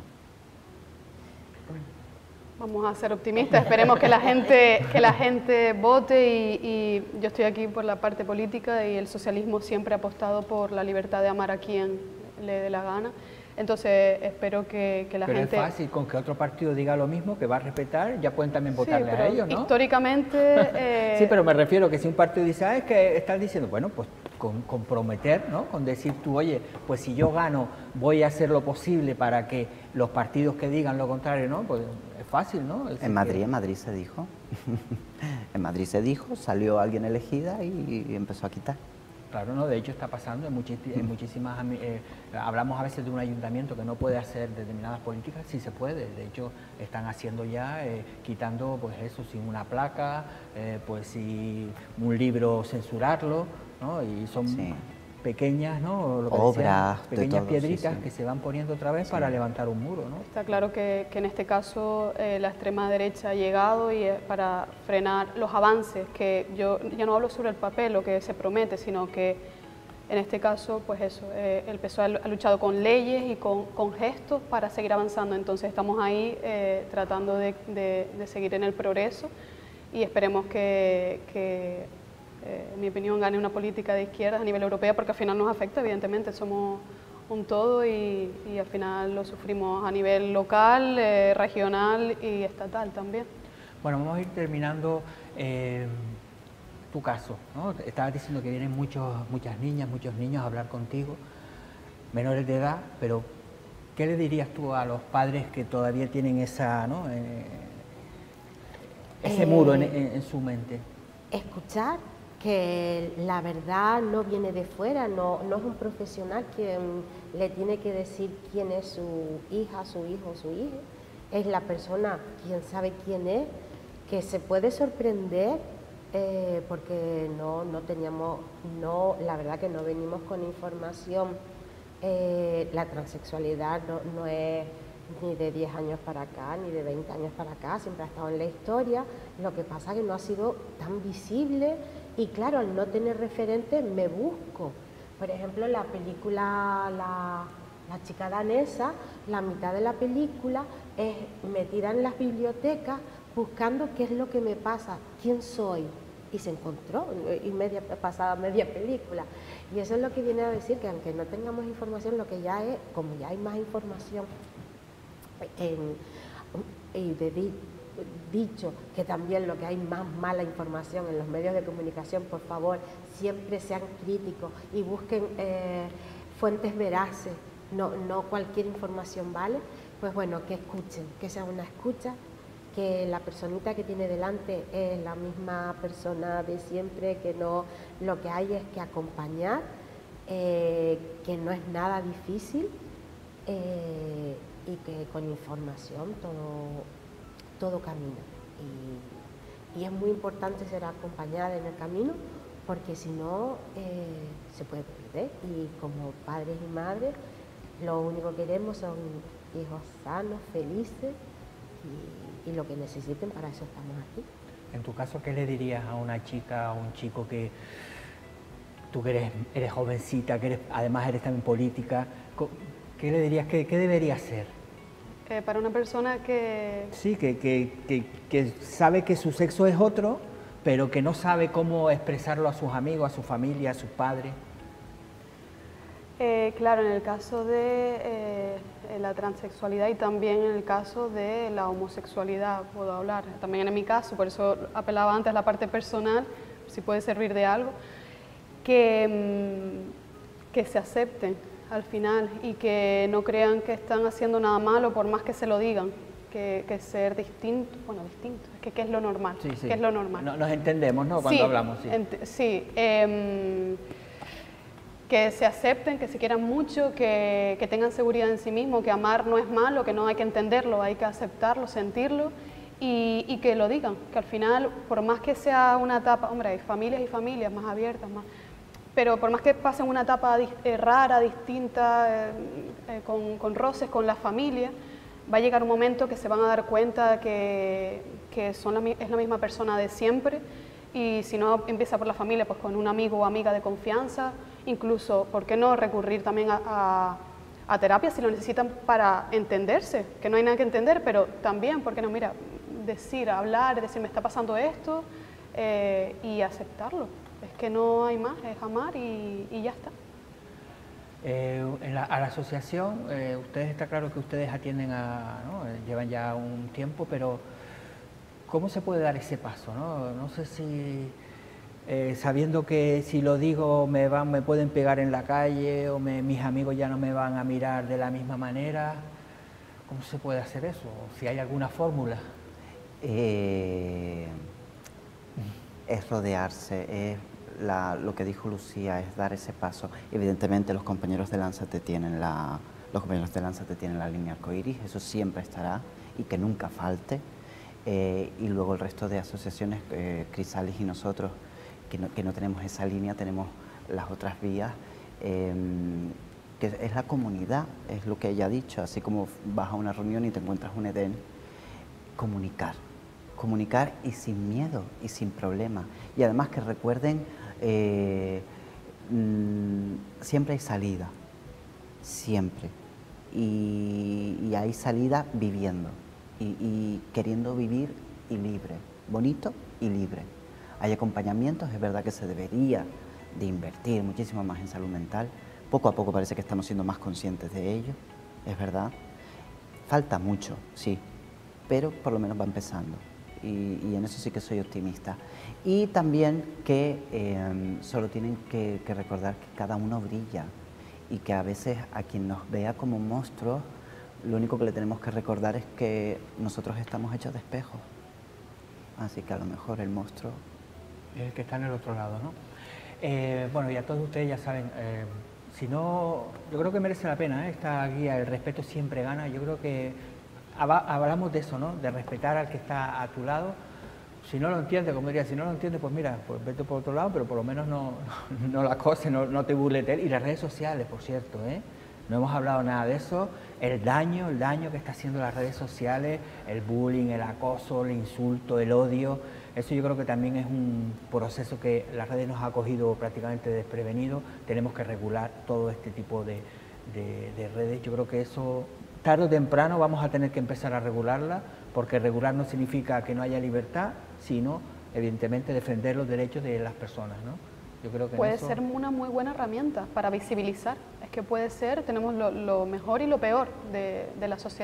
Vamos a ser optimistas, esperemos que la gente, que la gente vote y, y yo estoy aquí por la parte política y el socialismo siempre ha apostado por la libertad de amar a quien le dé la gana. Entonces espero que, que la pero gente... Pero es fácil, con que otro partido diga lo mismo, que va a respetar, ya pueden también votarle sí, a ellos, ¿no? Históricamente... Eh... sí, pero me refiero que si un partido dice, ah, es que estás diciendo, bueno, pues con, comprometer, ¿no? Con decir tú, oye, pues si yo gano, voy a hacer lo posible para que los partidos que digan lo contrario, ¿no? Pues es fácil, ¿no? En Madrid, que... en Madrid se dijo, en Madrid se dijo, salió alguien elegida y, y empezó a quitar. Claro, no, de hecho está pasando en, muchis, en muchísimas... Eh, hablamos a veces de un ayuntamiento que no puede hacer determinadas políticas, sí se puede, de hecho están haciendo ya, eh, quitando pues eso, sin una placa, eh, pues si un libro censurarlo, ¿no? Y son sí. pequeñas, ¿no? Lo que Obras, decían, pequeñas todo, piedritas sí, sí. que se van poniendo otra vez sí. para levantar un muro, ¿no? Está claro que, que en este caso eh, la extrema derecha ha llegado y es para frenar los avances, que yo ya no hablo sobre el papel, lo que se promete, sino que en este caso, pues eso, eh, el P S O E ha luchado con leyes y con, con gestos para seguir avanzando, entonces estamos ahí eh, tratando de, de, de seguir en el progreso y esperemos que, que eh, en mi opinión, gane una política de izquierdas a nivel europeo, porque al final nos afecta, evidentemente, somos un todo y, y al final lo sufrimos a nivel local, eh, regional y estatal también. Bueno, vamos a ir terminando eh, tu caso, ¿no? Estabas diciendo que vienen muchos, muchas niñas, muchos niños a hablar contigo, menores de edad, pero ¿qué le dirías tú a los padres que todavía tienen esa, ¿no? eh, ese eh, muro en, en, en su mente? Escuchar que la verdad no viene de fuera, no, no es un profesional quien le tiene que decir quién es su hija, su hijo, su hija, es la persona quien sabe quién es, que se puede sorprender eh, porque no, no teníamos, no, la verdad que no venimos con información, eh, la transexualidad no, no es ni de diez años para acá, ni de veinte años para acá, siempre ha estado en la historia, lo que pasa es que no ha sido tan visible. Y claro, al no tener referentes me busco. Por ejemplo, la película La, la chica danesa, la mitad de la película es metida en las bibliotecas buscando qué es lo que me pasa, quién soy. Y se encontró, y media, pasada media película. Y eso es lo que viene a decir que aunque no tengamos información, lo que ya es, como ya hay más información en, y de, dicho que también lo que hay más mala información en los medios de comunicación, por favor, siempre sean críticos y busquen eh, fuentes veraces, no, no cualquier información vale, pues bueno, que escuchen, que sea una escucha, que la personita que tiene delante es la misma persona de siempre, que no, lo que hay es que acompañar, eh, que no es nada difícil eh, y que con información todo, todo camina. Y, y es muy importante ser acompañada en el camino, porque si no eh, se puede perder, y como padres y madres lo único que queremos son hijos sanos, felices, y, y lo que necesiten, para eso estamos aquí. En tu caso, ¿qué le dirías a una chica o un chico que tú que eres, eres jovencita, que eres, además eres también política, qué le dirías, qué, qué debería hacer? Eh, para una persona que... Sí, que, que, que, que sabe que su sexo es otro, pero que no sabe cómo expresarlo a sus amigos, a su familia, a sus padres. Eh, claro, en el caso de eh, la transexualidad y también en el caso de la homosexualidad puedo hablar, también en mi caso, por eso apelaba antes a la parte personal, si puede servir de algo, que, que se acepten al final y que no crean que están haciendo nada malo por más que se lo digan, que, que ser distinto, bueno, distinto, es que ¿qué es lo normal? Sí, sí. ¿Qué es lo normal? No, nos entendemos, ¿no? Cuando sí, hablamos, sí. Sí, eh, que se acepten, que se quieran mucho, que, que tengan seguridad en sí mismos, que amar no es malo, que no hay que entenderlo, hay que aceptarlo, sentirlo y, y que lo digan, que al final, por más que sea una etapa, hombre, hay familias y familias más abiertas, más, pero por más que pasen una etapa eh, rara, distinta, eh, eh, con, con roces con la familia, va a llegar un momento que se van a dar cuenta que, que son la, es la misma persona de siempre, y si no empieza por la familia, pues con un amigo o amiga de confianza, incluso, ¿por qué no recurrir también a, a, a terapia si lo necesitan para entenderse? Que no hay nada que entender, pero también, ¿por qué no? Mira, decir, hablar, decir, me está pasando esto, eh, y aceptarlo. Es que no hay más, es amar y, y ya está. Eh, en la, a la asociación, eh, ustedes, está claro que ustedes atienden a, ¿no? llevan ya un tiempo, pero ¿cómo se puede dar ese paso? No, no sé si... Eh, sabiendo que si lo digo me van, me pueden pegar en la calle o me, mis amigos ya no me van a mirar de la misma manera, ¿cómo se puede hacer eso? Si hay alguna fórmula. Eh, es rodearse, es la, lo que dijo Lucía, es dar ese paso. Evidentemente los compañeros de Lánzate tienen la, los compañeros de Lánzate tienen la línea arcoíris, eso siempre estará y que nunca falte. Eh, y luego el resto de asociaciones, eh, Crisalis y nosotros, Que no, que no tenemos esa línea, tenemos las otras vías, eh, que es la comunidad, es lo que ella ha dicho, así como vas a una reunión y te encuentras un Edén, comunicar, comunicar y sin miedo y sin problema. Y además que recuerden, eh, mmm, siempre hay salida, siempre, y, y hay salida viviendo, y, y queriendo vivir y libre, bonito y libre. Hay acompañamientos, es verdad que se debería de invertir muchísimo más en salud mental. Poco a poco parece que estamos siendo más conscientes de ello, es verdad. Falta mucho, sí, pero por lo menos va empezando. Y, y en eso sí que soy optimista. Y también que eh, solo tienen que, que recordar que cada uno brilla y que a veces a quien nos vea como monstruos, lo único que le tenemos que recordar es que nosotros estamos hechos de espejos. Así que a lo mejor el monstruo... el que está en el otro lado, ¿no? Eh, bueno, y a todos ustedes ya saben, eh, si no, yo creo que merece la pena, ¿eh? Esta guía, el respeto siempre gana. Yo creo que hablamos de eso, ¿no? De respetar al que está a tu lado. Si no lo entiende, como diría, si no lo entiende, pues mira, pues vete por otro lado, pero por lo menos no, no la acoses, no, no te burles de él. Y las redes sociales, por cierto, ¿eh? No hemos hablado nada de eso, el daño, el daño que está haciendo las redes sociales, el bullying, el acoso, el insulto, el odio. Eso yo creo que también es un proceso que las redes nos ha cogido prácticamente desprevenidos. Tenemos que regular todo este tipo de, de, de redes. Yo creo que eso, tarde o temprano, vamos a tener que empezar a regularla, porque regular no significa que no haya libertad, sino, evidentemente, defender los derechos de las personas, ¿no? Yo creo que puede eso... ser una muy buena herramienta para visibilizar. Es que puede ser, tenemos lo, lo mejor y lo peor de, de la sociedad.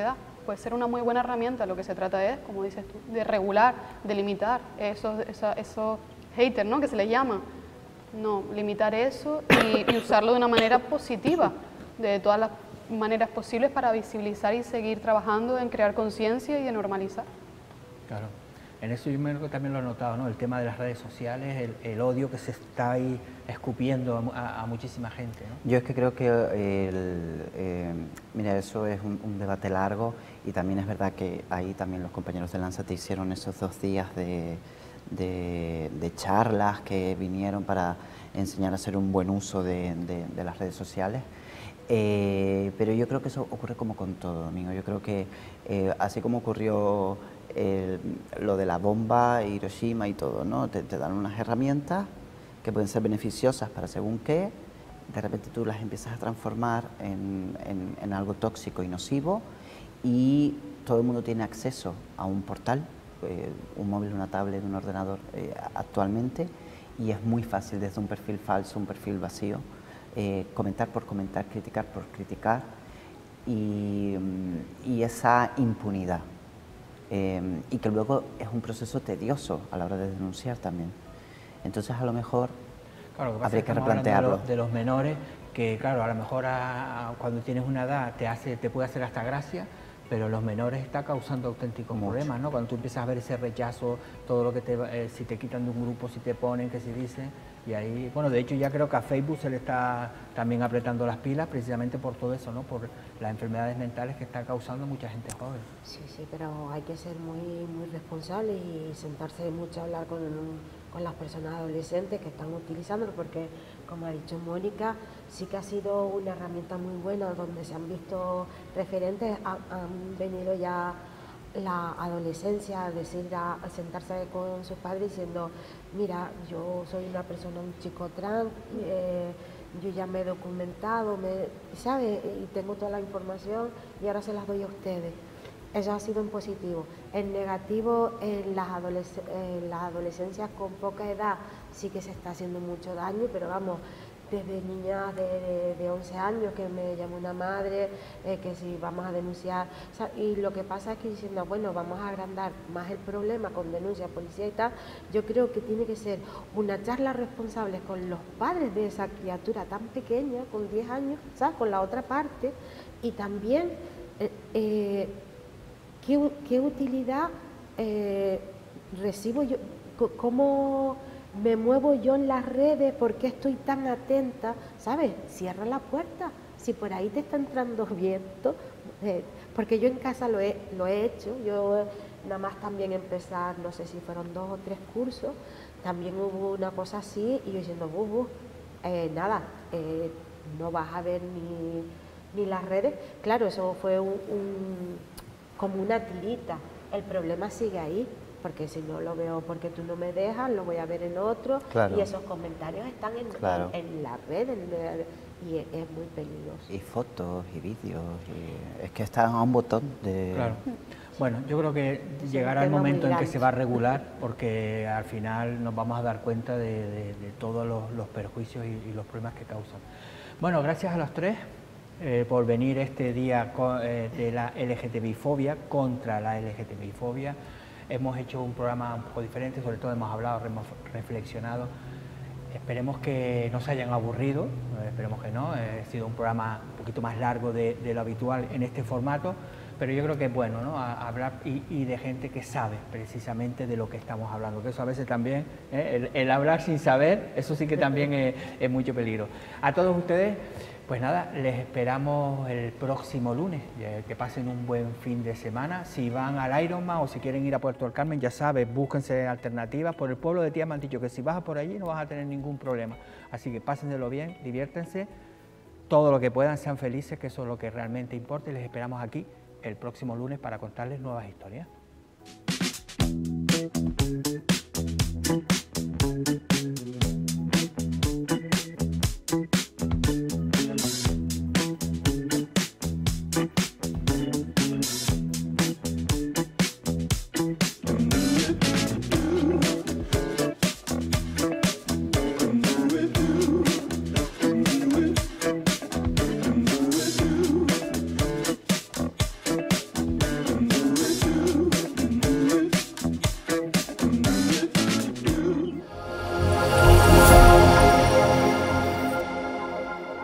puede ser una muy buena herramienta. Lo que se trata es, como dices tú, de regular, de limitar esos, esos, esos haters, ¿no?, que se les llama. No, limitar eso y, y usarlo de una manera positiva, de todas las maneras posibles para visibilizar y seguir trabajando en crear conciencia y de normalizar. Claro. En eso yo creo que también lo he notado, ¿no? El tema de las redes sociales, el, el odio que se está ahí escupiendo a, a muchísima gente, ¿no? Yo es que creo que, el, eh, mira, eso es un, un debate largo y también es verdad que ahí también los compañeros de Lánzate hicieron esos dos días de, de, de charlas que vinieron para enseñar a hacer un buen uso de, de, de las redes sociales. Eh, pero yo creo que eso ocurre como con todo, Domingo. Yo creo que eh, así como ocurrió el, lo de la bomba, Hiroshima y todo, ¿no? Te, te dan unas herramientas que pueden ser beneficiosas para según qué, de repente tú las empiezas a transformar en, en, en algo tóxico y nocivo y todo el mundo tiene acceso a un portal, eh, un móvil, una tablet, un ordenador eh, actualmente, y es muy fácil desde un perfil falso, un perfil vacío, Eh, comentar por comentar, criticar por criticar y, y esa impunidad eh, y que luego es un proceso tedioso a la hora de denunciar también. Entonces a lo mejor claro, que habría que estamos replantearlo. De los, de los menores que claro, a lo mejor a, a, cuando tienes una edad te, hace, te puede hacer hasta gracia, pero los menores está causando auténticos Mucho. problemas, ¿no? Cuando tú empiezas a ver ese rechazo, todo lo que te, eh, si te quitan de un grupo, si te ponen, que se dice, y ahí, bueno, de hecho ya creo que a Facebook se le está también apretando las pilas precisamente por todo eso, ¿no? Por las enfermedades mentales que está causando mucha gente joven. Sí, sí, pero hay que ser muy, muy responsable y sentarse mucho a hablar con, con las personas adolescentes que están utilizándolo, porque, como ha dicho Mónica, sí que ha sido una herramienta muy buena donde se han visto referentes, ha, han venido ya la adolescencia a decir, a, a sentarse con sus padres diciendo, mira, yo soy una persona, un chico trans, eh, yo ya me he documentado, me, ¿sabe? Y tengo toda la información y ahora se las doy a ustedes. Eso ha sido en positivo. En negativo, en las, adolesc en las adolescencias con poca edad sí que se está haciendo mucho daño, pero vamos, desde niñas de, de, de once años que me llamó una madre, eh, que si vamos a denunciar, o sea, y lo que pasa es que diciendo, bueno, vamos a agrandar más el problema con denuncia, policía y tal, yo creo que tiene que ser una charla responsable con los padres de esa criatura tan pequeña, con diez años, ¿sabes? Con la otra parte, y también eh, eh, ¿qué, qué utilidad eh, recibo yo, cómo me muevo yo en las redes, por qué estoy tan atenta, ¿sabes? Cierra la puerta, si por ahí te está entrando viento, eh, porque yo en casa lo he, lo he hecho, yo nada más también empezar, no sé si fueron dos o tres cursos, también hubo una cosa así, y yo diciendo, buf, buf, eh, nada, eh, no vas a ver ni, ni las redes, claro, eso fue un, un, como una tirita, el problema sigue ahí, porque si no lo veo porque tú no me dejas, lo voy a ver en otro, claro. Y esos comentarios están en, claro. en, en la red, en la, y es, es muy peligroso. Y fotos y vídeos, y es que están a un botón de... Claro. Bueno, yo creo que es llegará el momento en que se va a regular, porque al final nos vamos a dar cuenta de, de, de todos los, los perjuicios y, y los problemas que causan. Bueno, gracias a los tres eh, por venir este día con, eh, de la L G T B I fobia, contra la L G T B I fobia. Hemos hecho un programa un poco diferente, sobre todo hemos hablado, hemos reflexionado. Esperemos que no se hayan aburrido, esperemos que no. Ha sido un programa un poquito más largo de, de lo habitual en este formato, pero yo creo que es bueno, ¿no? A, hablar y, y de gente que sabe precisamente de lo que estamos hablando, que eso a veces también, ¿eh? el, el hablar sin saber, eso sí que también es, es mucho peligro. A todos ustedes, pues nada, les esperamos el próximo lunes, que pasen un buen fin de semana. Si van al Ironman o si quieren ir a Puerto del Carmen, ya sabes, búsquense alternativas. Por el pueblo de Tía me han dicho que si vas por allí no vas a tener ningún problema. Así que pásenselo bien, diviértense, todo lo que puedan, sean felices, que eso es lo que realmente importa, y les esperamos aquí el próximo lunes para contarles nuevas historias.